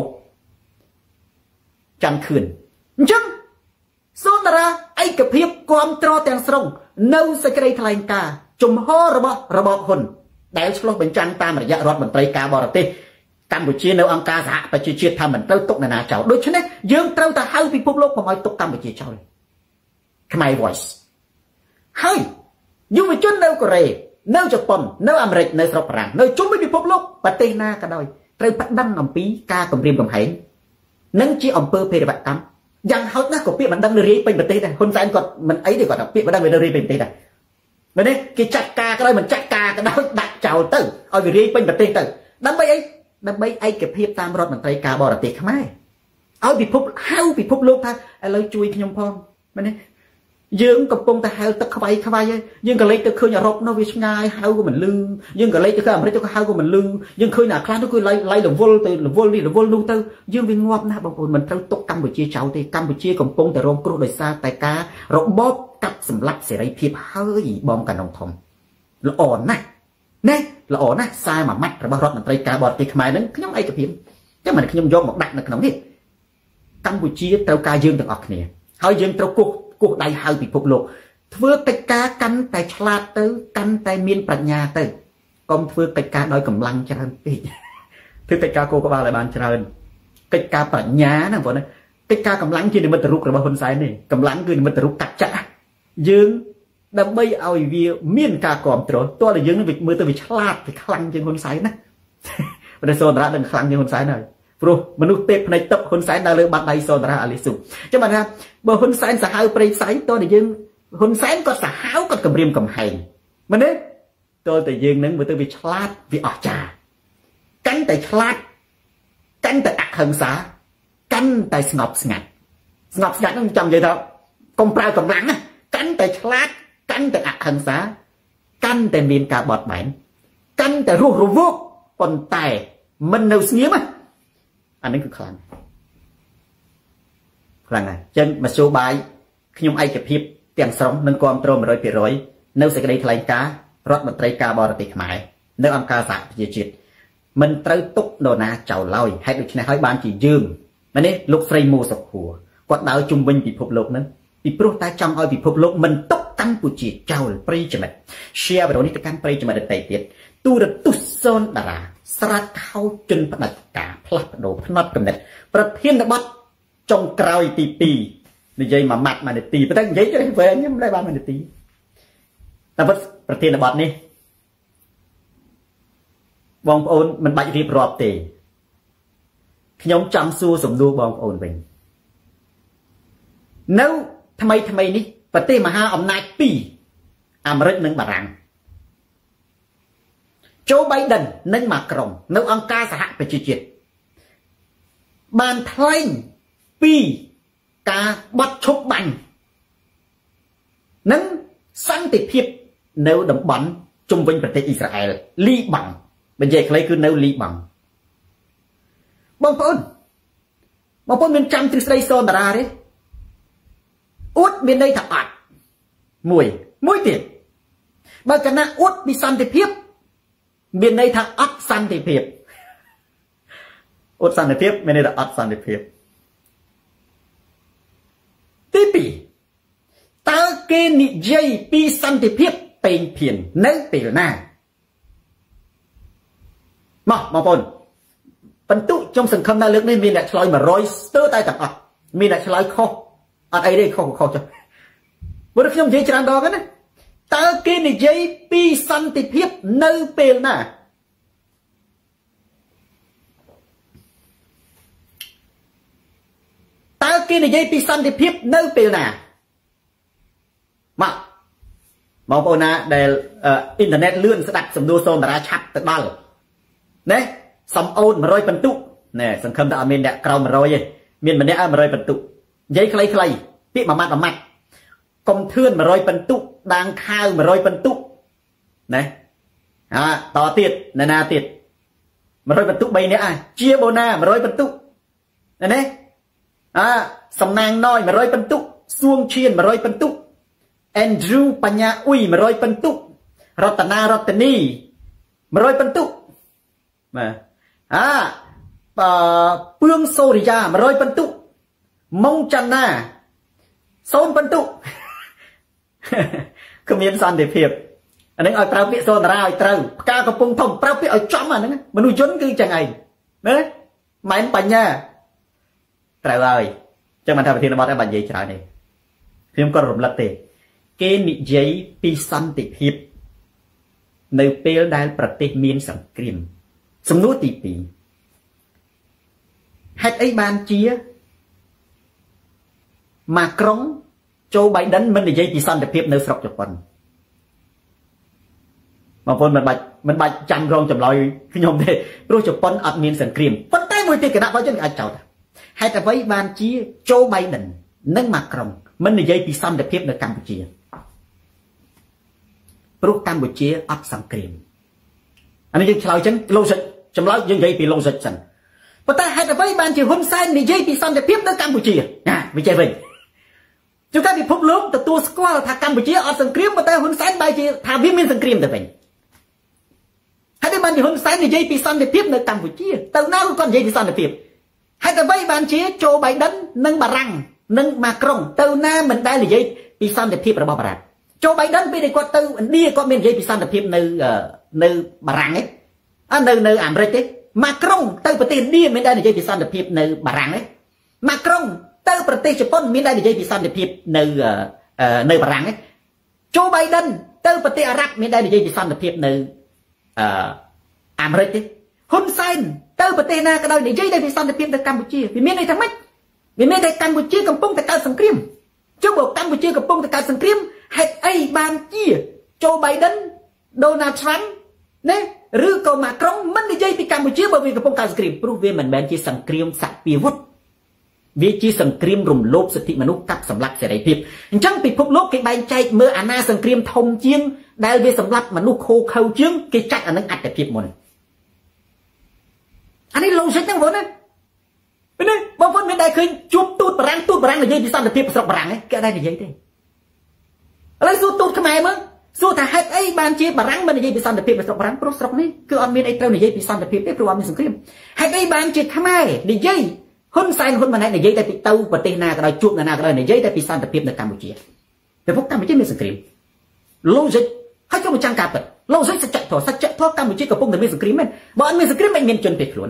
A: ចាំខឿនអញ្ចឹងសូនតារាឯកភាពគាំទ្រទាំងស្រុងនៅសេចក្តីថ្លែងការណ៍ជំហររបស់របបហ៊ុនដែលឆ្លុះបញ្ចាំងតាមរយៈរដ្ឋមន្ត្រីការបរទេសកម្ពុជានៅអង្គការសហប្រជាជាតិថាមិនត្រូវទុកនរណាចោលដូច្នេះយើងត្រូវតែហៅពិភពលោកកុំឲ្យទុកកម្ពុជាចោលខ្មែរ voice ហើយយុវជននៅកូរ៉េនៅជប៉ុននៅអាមេរិកនៅស្រុកបារាំងនៅជុំវិញពិភពលោកប្រទេសណាក៏ដោយត្រូវប្តឹងអំពីការគំរាមកំហែងនិងជាអំពើភេរវកម្មយ៉ាងហោចណាស់ក៏ពាក្យបណ្ដឹងរាយពេញប្រទេសដែរហ៊ុនសែនគាត់មិនអីទេគាត់ថាពាក្យបណ្ដឹងរាយពេញប្រទេសដែរមែនទេគេចាត់ការក៏ដោយមិនចាត់ការក៏ដោយដាក់ចោលទៅឲ្យវារាយពេញប្រទេសទៅដើម្បីអីដើម្បីឯកភាពតាមរដ្ឋមន្ត្រីការបរទេសខ្មែរឲ្យពិភពហៅពិភពលោកថាឥឡូវជួយខ្ញុំផងមែនទេយើងកំពុងតែហៅទឹកខ្វាយខ្វាយហើយយើងក៏លេចទៅឃើញអឺរ៉ុបនោះវាឆ្ងាយហៅក៏មិនលឺយើងក៏លេចទៅឃើញអាមេរិកទៅក៏ហៅក៏មិនលឺយើងឃើញអាខ្លះទៅគឺឡៃឡៃរវល់ទៅរវល់នេះរវល់នោះទៅយើងវាងាប់ណាស់បងប្អូនមិនត្រូវទុកកម្ពុជាចោលទេកម្ពុជាកំពុងតែរងគ្រោះដោយសារតែការរបបកាប់សម្លាប់សេរីភាពហើយបងកានងធំល្អណាស់ណែល្អណាស់សារមួយម៉ាត់របស់រដ្ឋមន្ត្រីការបរទេសខ្មែរហ្នឹងខ្ញុំឯកភាពតែមិនខ្ញុំយកមកដាក់នៅក្នុងនេះកម្ពុជាត្រូវការយើងទាំងអស់គ្នាហើយយើងត្រូវគោះគោះដៃហៅពិភពលោកធ្វើកិច្ចការកាន់តែឆ្លាតទៅកាន់តែមានប្រាជ្ញាទៅកុំធ្វើកិច្ចការដោយកម្លាំងច្រើនពេកធ្វើកិច្ចការគោក្បាលឲ្យបានច្រើនកិច្ចការប្រាជ្ញាណាបងប្អូនកិច្ចការកម្លាំងជានិមិត្តរូបរបស់ហ៊ុនសែននេះកម្លាំងគឺនិមិត្តរូបកាត់ចាក់យើងដើម្បីឲ្យវាមានការគ្រប់គ្រងតើយើងនឹងមើលទៅវាឆ្លាតវាខ្លាំងជាងហ៊ុនសែនណាប្រទេសសូនតារានឹងខ្លាំងជាងហ៊ុនសែនហើយព្រោះមនុស្សពេកផ្នែកទឹកហ៊ុនសែនដើរលើបាត់ដៃសូនតារាអាលីស៊ូចឹងបានថាបើហ៊ុនសែនសាហាវព្រៃផ្សៃតើតែយើងហ៊ុនសែនគាត់សាហាវគាត់គម្រាមកំហែងមែនទេតើតែយើងនឹងមើលទៅវាឆ្លាតវាអស្ចារ្យកាន់តែឆ្លាតកាន់តែអហិង្សាកាន់តែស្ងប់ស្ងាត់ស្ងប់ស្ងាត់ហ្នឹងចាំនិយាយថាកុំប្រើកម្លាំងណាកាន់តែឆ្លាតកាន់តែអហិង្សាកាន់តែមានការបត់បែនកាន់តែរស់រវើកប៉ុន្តែមិននៅស្ងៀមណាអានេះគឺខ្លាំងខ្លាំងណាស់អញ្ចឹងមធ្យោបាយខ្ញុំឯកភាពទាំងស្រុងនឹងគ្រប់គ្រង một trăm phần trăm នៅសេចក្តីថ្លែងការណ៍រដ្ឋមន្ត្រីការបរទេសខ្មែរនៅអង្គការសហប្រជាជាតិមិនត្រូវទុកនរណាចោលឡើយហេតុដូច្នេះហើយបានជាយើងមែនទេលោកស្រីមូសុខួរគាត់ដើរជុំវិញពិភពលោកហ្នឹងពីព្រោះតែចង់ឲ្យពិភពលោកមិនទុកកម្ពុជាចោលប្រិយមិត្ត share វីដេអូនេះទៅកាន់ប្រិយមិត្តដទៃទៀតទូរទស្សន៍សូនតារាស្រាតខោជន់ផ្ដាច់ការផ្លាស់ប្ដូរផ្នត់កំណត់ប្រធានបទចុងក្រោយទីពីរនិយាយមួយម៉ាត់មួយនាទីប៉ុន្តែនិយាយទៅវែងខ្ញុំមិនដែរបានមួយនាទីតែប្រធានបទនេះបងប្អូនមិនបាច់រៀបរាប់ទេខ្ញុំចង់សួរសំណួរបងប្អូនវិញនៅថ្មីថ្មីនេះប្រទេសមហាអំណាចពីរអាមេរិកនិងបារាំងโจ Biden និងម៉ាក្រុងនៅអង្គការសហប្រជាជាតិបានថ្លែងពីការបត់ឈប់បាញ់និងសន្តិភាពនៅតំបន់ជុំវិញប្រទេសអ៊ីស្រាអែលលីបង់បញ្ជាក់ខ្លីគឺនៅលីបង់បងប្អូនបងប្អូនមានចាំទ្រឹស្ដីសូនតារាទេអួតមានន័យថាអត់មួយមួយទៀតបើកណាអួតពីសន្តិភាពមានន័យថាអត់សន្តិភាពអត់សន្តិភាពមានន័យថាអត់សន្តិភាពទីពីរតើគេនិយាយពីសន្តិភាពពេញភៀននៅពេលណាមកបងប្អូនបន្ទុកខ្ញុំសង្ឃឹមថាលើកនេះមានអ្នកឆ្លើយmột trămស្ទើរតែទាំងអស់មានអ្នកឆ្លើយខុសអត់អីទេខុសខុសចុះព្រោះខ្ញុំនិយាយច្រើនដងណាតើគេនិយាយពីសន្តិភាពនៅពេលណាតើគេនិយាយពីសន្តិភាពនៅពេលណាមកបងប្អូនណាដែលអ៊ីនធឺណិតលឿនស្ដាប់សំណួរសូនតារាឆាប់ទៅដល់ណាសំអូនmột trămបន្ទុកណែសង្ឃឹមថាអត់មានអ្នកក្រោមmột trămទេមានម្នាក់ឲ្យmột trămបន្ទុកនិយាយខ្លីៗពាក្យមួយម៉ាត់មួយម៉ាត់កុំធឿនmột trămបន្ទុកដាងខាវmột trămបន្ទុកណាអតទៀតណាណាទៀតmột trămបន្ទុកបីនាក់អាជាបូណាmột trămបន្ទុកណាណាអសំណាងណយmột trămបន្ទុកសួងឈៀនmột trămបន្ទុក Andrew បញ្ញាអ៊ុយmột trămបន្ទុករតនារតនីmột trămបន្ទុកបាទអាបើពឿងសូរិយាmột trămបន្ទុកម៉ុងច័ន្ទណាសូនបន្ទុកគ្មានសន្តិភាពអានឹងឲ្យប្រើពាក្យសូនតារាឲ្យត្រូវផ្កាកំពុងធំប្រើពាក្យឲ្យចំអាហ្នឹងមនុស្សយន្តគឺចឹងឯងណាម៉ែនបញ្ញាត្រូវហើយចឹងមិនថាប្រធានបទឯងបាច់និយាយច្រើនទេខ្ញុំក៏រំលឹកទេគេនិយាយពីសន្តិភាពនៅពេលដែលប្រទេសមានសង្គ្រាមសំណួរទីពីរហេតុអីបានជាម៉ាក្រុងโจ Biden មិននិយាយពីសន្តិភាពនៅស្រុកជប៉ុនបងប្អូនមិនបាច់មិនបាច់ចាំរងចម្លើយខ្ញុំទេព្រោះជប៉ុនអត់មានសង្គ្រាមប៉ុន្តែមួយទៀតគណៈបច្ចុប្បន្នអាចចោទហេតុអ្វីបានជាโจ Biden និងម៉ាក្រុងមិននិយាយពីសន្តិភាពនៅកម្ពុជាព្រោះកម្ពុជាអត់សង្គ្រាមអានេះយើងឆ្លើយចឹង logic ចម្លើយយើងនិយាយពី logic សិនប៉ុន្តែហេតុអ្វីបានជាហ៊ុនសែននិយាយពីសន្តិភាពនៅកម្ពុជាណាវាចេះវិញជួនកាលពិភពលោកទទួលស្គាល់ថាកម្ពុជាអត់សង្គ្រាមប៉ុន្តែហ៊ុនសែនបែរជាថាវាមានសង្គ្រាមទៅវិញហើយបានជាហ៊ុនសែននិយាយពីសន្តិភាពនៅកម្ពុជាទៅណាគាត់និយាយពីសន្តិភាពហេតុអ្វីបានជាโจ Biden និងបារាំងនិងម៉ាក្រុងទៅណាមិនដែលនិយាយពីសន្តិភាពរបស់បារាំងโจ Biden ពេលដែលគាត់ទៅឥណ្ឌាគាត់មាននិយាយពីសន្តិភាពនៅនៅបារាំងទេអត់នៅនៅអាមេរិកទេម៉ាក្រុងទៅប្រទេសឥណ្ឌាមានដែលនិយាយពីសន្តិភាពនៅបារាំងទេម៉ាក្រុងទៅប្រទេសជប៉ុនមានដែលនិយាយពីសន្តិភាពនៅនៅបារាំងទេโจ Biden ទៅប្រទេសអារ៉ាប់មានដែលនិយាយពីសន្តិភាពនៅអាមេរិកទេហ៊ុនសែនទៅប្រទេសណាក៏ដោយនិយាយតែពីសន្តិភាពទៅកម្ពុជាវាមានន័យថាម៉េចវាមានតែកម្ពុជាកំពុងតែកើតសង្គ្រាមចុះបើកម្ពុជាកំពុងតែកើតសង្គ្រាមហេតុអីបានជាโจ Biden Donald Trump ណាឬក៏ម៉ាក្រុងមិននិយាយពីកម្ពុជាបើវាកំពុងកើតសង្គ្រាមព្រោះវាមិនមែនជាសង្គ្រាមសពាវុធវាជាសង្គ្រាមរំលោភសិទ្ធិមនុស្សកាប់សម្លាប់សេរីភាពអញ្ចឹងពិភពលោកគេបែងចែកមើលអាណាសង្គ្រាមធំជាងដែលវាសម្លាប់មនុស្សខូខើជាងគេចាត់អានឹងអត្តភាពមុនអានេះ logic ហ្នឹងបងណានេះបងប្អូនមានដែរឃើញជួបទូតបារាំងទូតបារាំងនិយាយពីសន្តិភាពស្រុកបារាំងគេអត់ដែរនិយាយទេឥឡូវសួរទូតខ្មែរមើលសួរថាហេតុអីបានជាបារាំងមិននិយាយពីសន្តិភាពស្រុកបារាំងព្រោះស្រុកនេះគឺអត់មានអីត្រូវនិយាយពីសន្តិភាពទេព្រោះអត់មានសង្គ្រាមហេតុអីបានជាខ្មែរនិយាយហ៊ុនសែនហ៊ុនម៉ាណែតនិយាយតែពីទៅប្រទេសណាក៏ដោយជួបណាក៏ដោយនិយាយតែពីសន្តិភាពនៅកម្ពុជាតែពួកកម្ពុជាមានសង្គ្រាម logic ហើយចូលមកចាំការពិត logic សច្ចធម៌សច្ចធម៌កម្ពុជាកំពុងតែមានសង្គ្រាមមែនបើអត់មានសង្គ្រាមមិនមានជនភៀសខ្លួន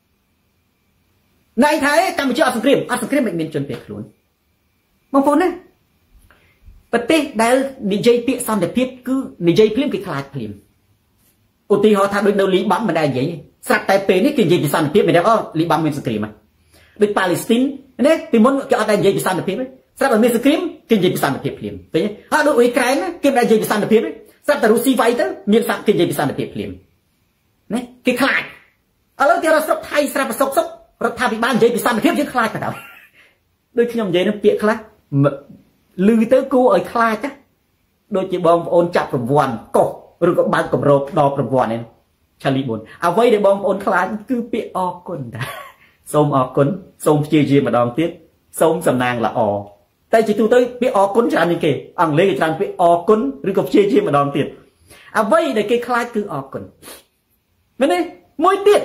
A: ណៃថាកម្ពុជាអត់សង្គ្រាមអត់សង្គ្រាមមិនមានជនភៀសខ្លួនបងប្អូនណាប្រទេសដែលនិយាយពាក្យសន្តិភាពគឺនិយាយភ្លាមគេខ្លាចភ្លាមឧទាហរណ៍ថាដូចនៅលីបាំងមិនដែរនិយាយស្រាប់តែពេលនេះគេនិយាយពីសន្តិភាពមិនដែរអូលីបាំងមានសង្គ្រាមហ្នឹងដូចប៉ាឡេស្ទីនណាពីមុនគេអត់ដែរនិយាយពីសន្តិភាពទេស្រាប់តែមានសង្គ្រាមគេនិយាយពីសន្តិភាពភ្លាមឃើញទេហើយដូចអ៊ុយក្រែនគេមិនដែរនិយាយពីសន្តិភាពទេស្រាប់តែរុស្ស៊ីវាយទៅមានសន្តិគេនិយាយពីសន្តិភាពភ្លាមណាគេខ្លាចឥឡូវគេរកស្រុកថៃស្រាប់តែសុកសុករដ្ឋាភិបាលនិយាយពីសន្តិភាពយើងខ្លាចទៅដល់ដូចខ្ញុំនិយាយនឹងពាក្យខ្លះឮទៅគួរឲ្យខ្លាចណាដូចជាបងប្អូនចាប់រង្វាន់កុសឬក៏បើកកម្រោបដល់រង្វាន់នេះឆាលីប៊ុនអ្វីដែលបងប្អូនខ្លាចគឺពាក្យអរគុណតាសូមអរគុណសូមព្យាយាមម្ដងទៀតសូមសំណាងល្អតែជាទូទៅពាក្យអរគុណច្រើនជាងគេអង់គ្លេសគេច្រើនពាក្យអរគុណឬក៏ព្យាយាមម្ដងទៀតអ្វីដែលគេខ្លាចគឺអរគុណមែនទេមួយទៀត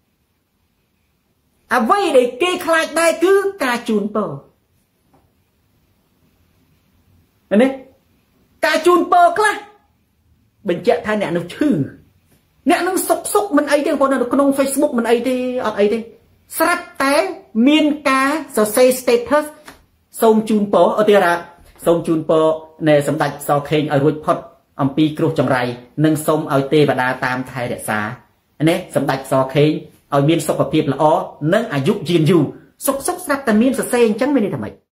A: អ្វីដែលគេខ្លាចដែរគឺការជូនពរមែនទេការជូនពរខ្លះបញ្ជាក់ថាអ្នកនោះឈឺអ្នកនឹងសុកសុកមិនអីទេបងប្អូននៅក្នុង Facebook មិនអីទេអត់អីទេស្រាប់តែមានការសរសេរ status សូមជូនពរឧទាហរណ៍សូមជូនពរនៃសម្ដេចសខេងឲ្យរួចផុតអំពីគ្រោះចង្រៃនិងសូមឲ្យទេវតាតាមថែរក្សាណាសម្ដេចសខេងឲ្យមានសុខភាពល្អនិងអាយុយឺនយូរសុកសុកស្រាប់តែមានសរសេរអញ្ចឹងមានន័យថាម៉េច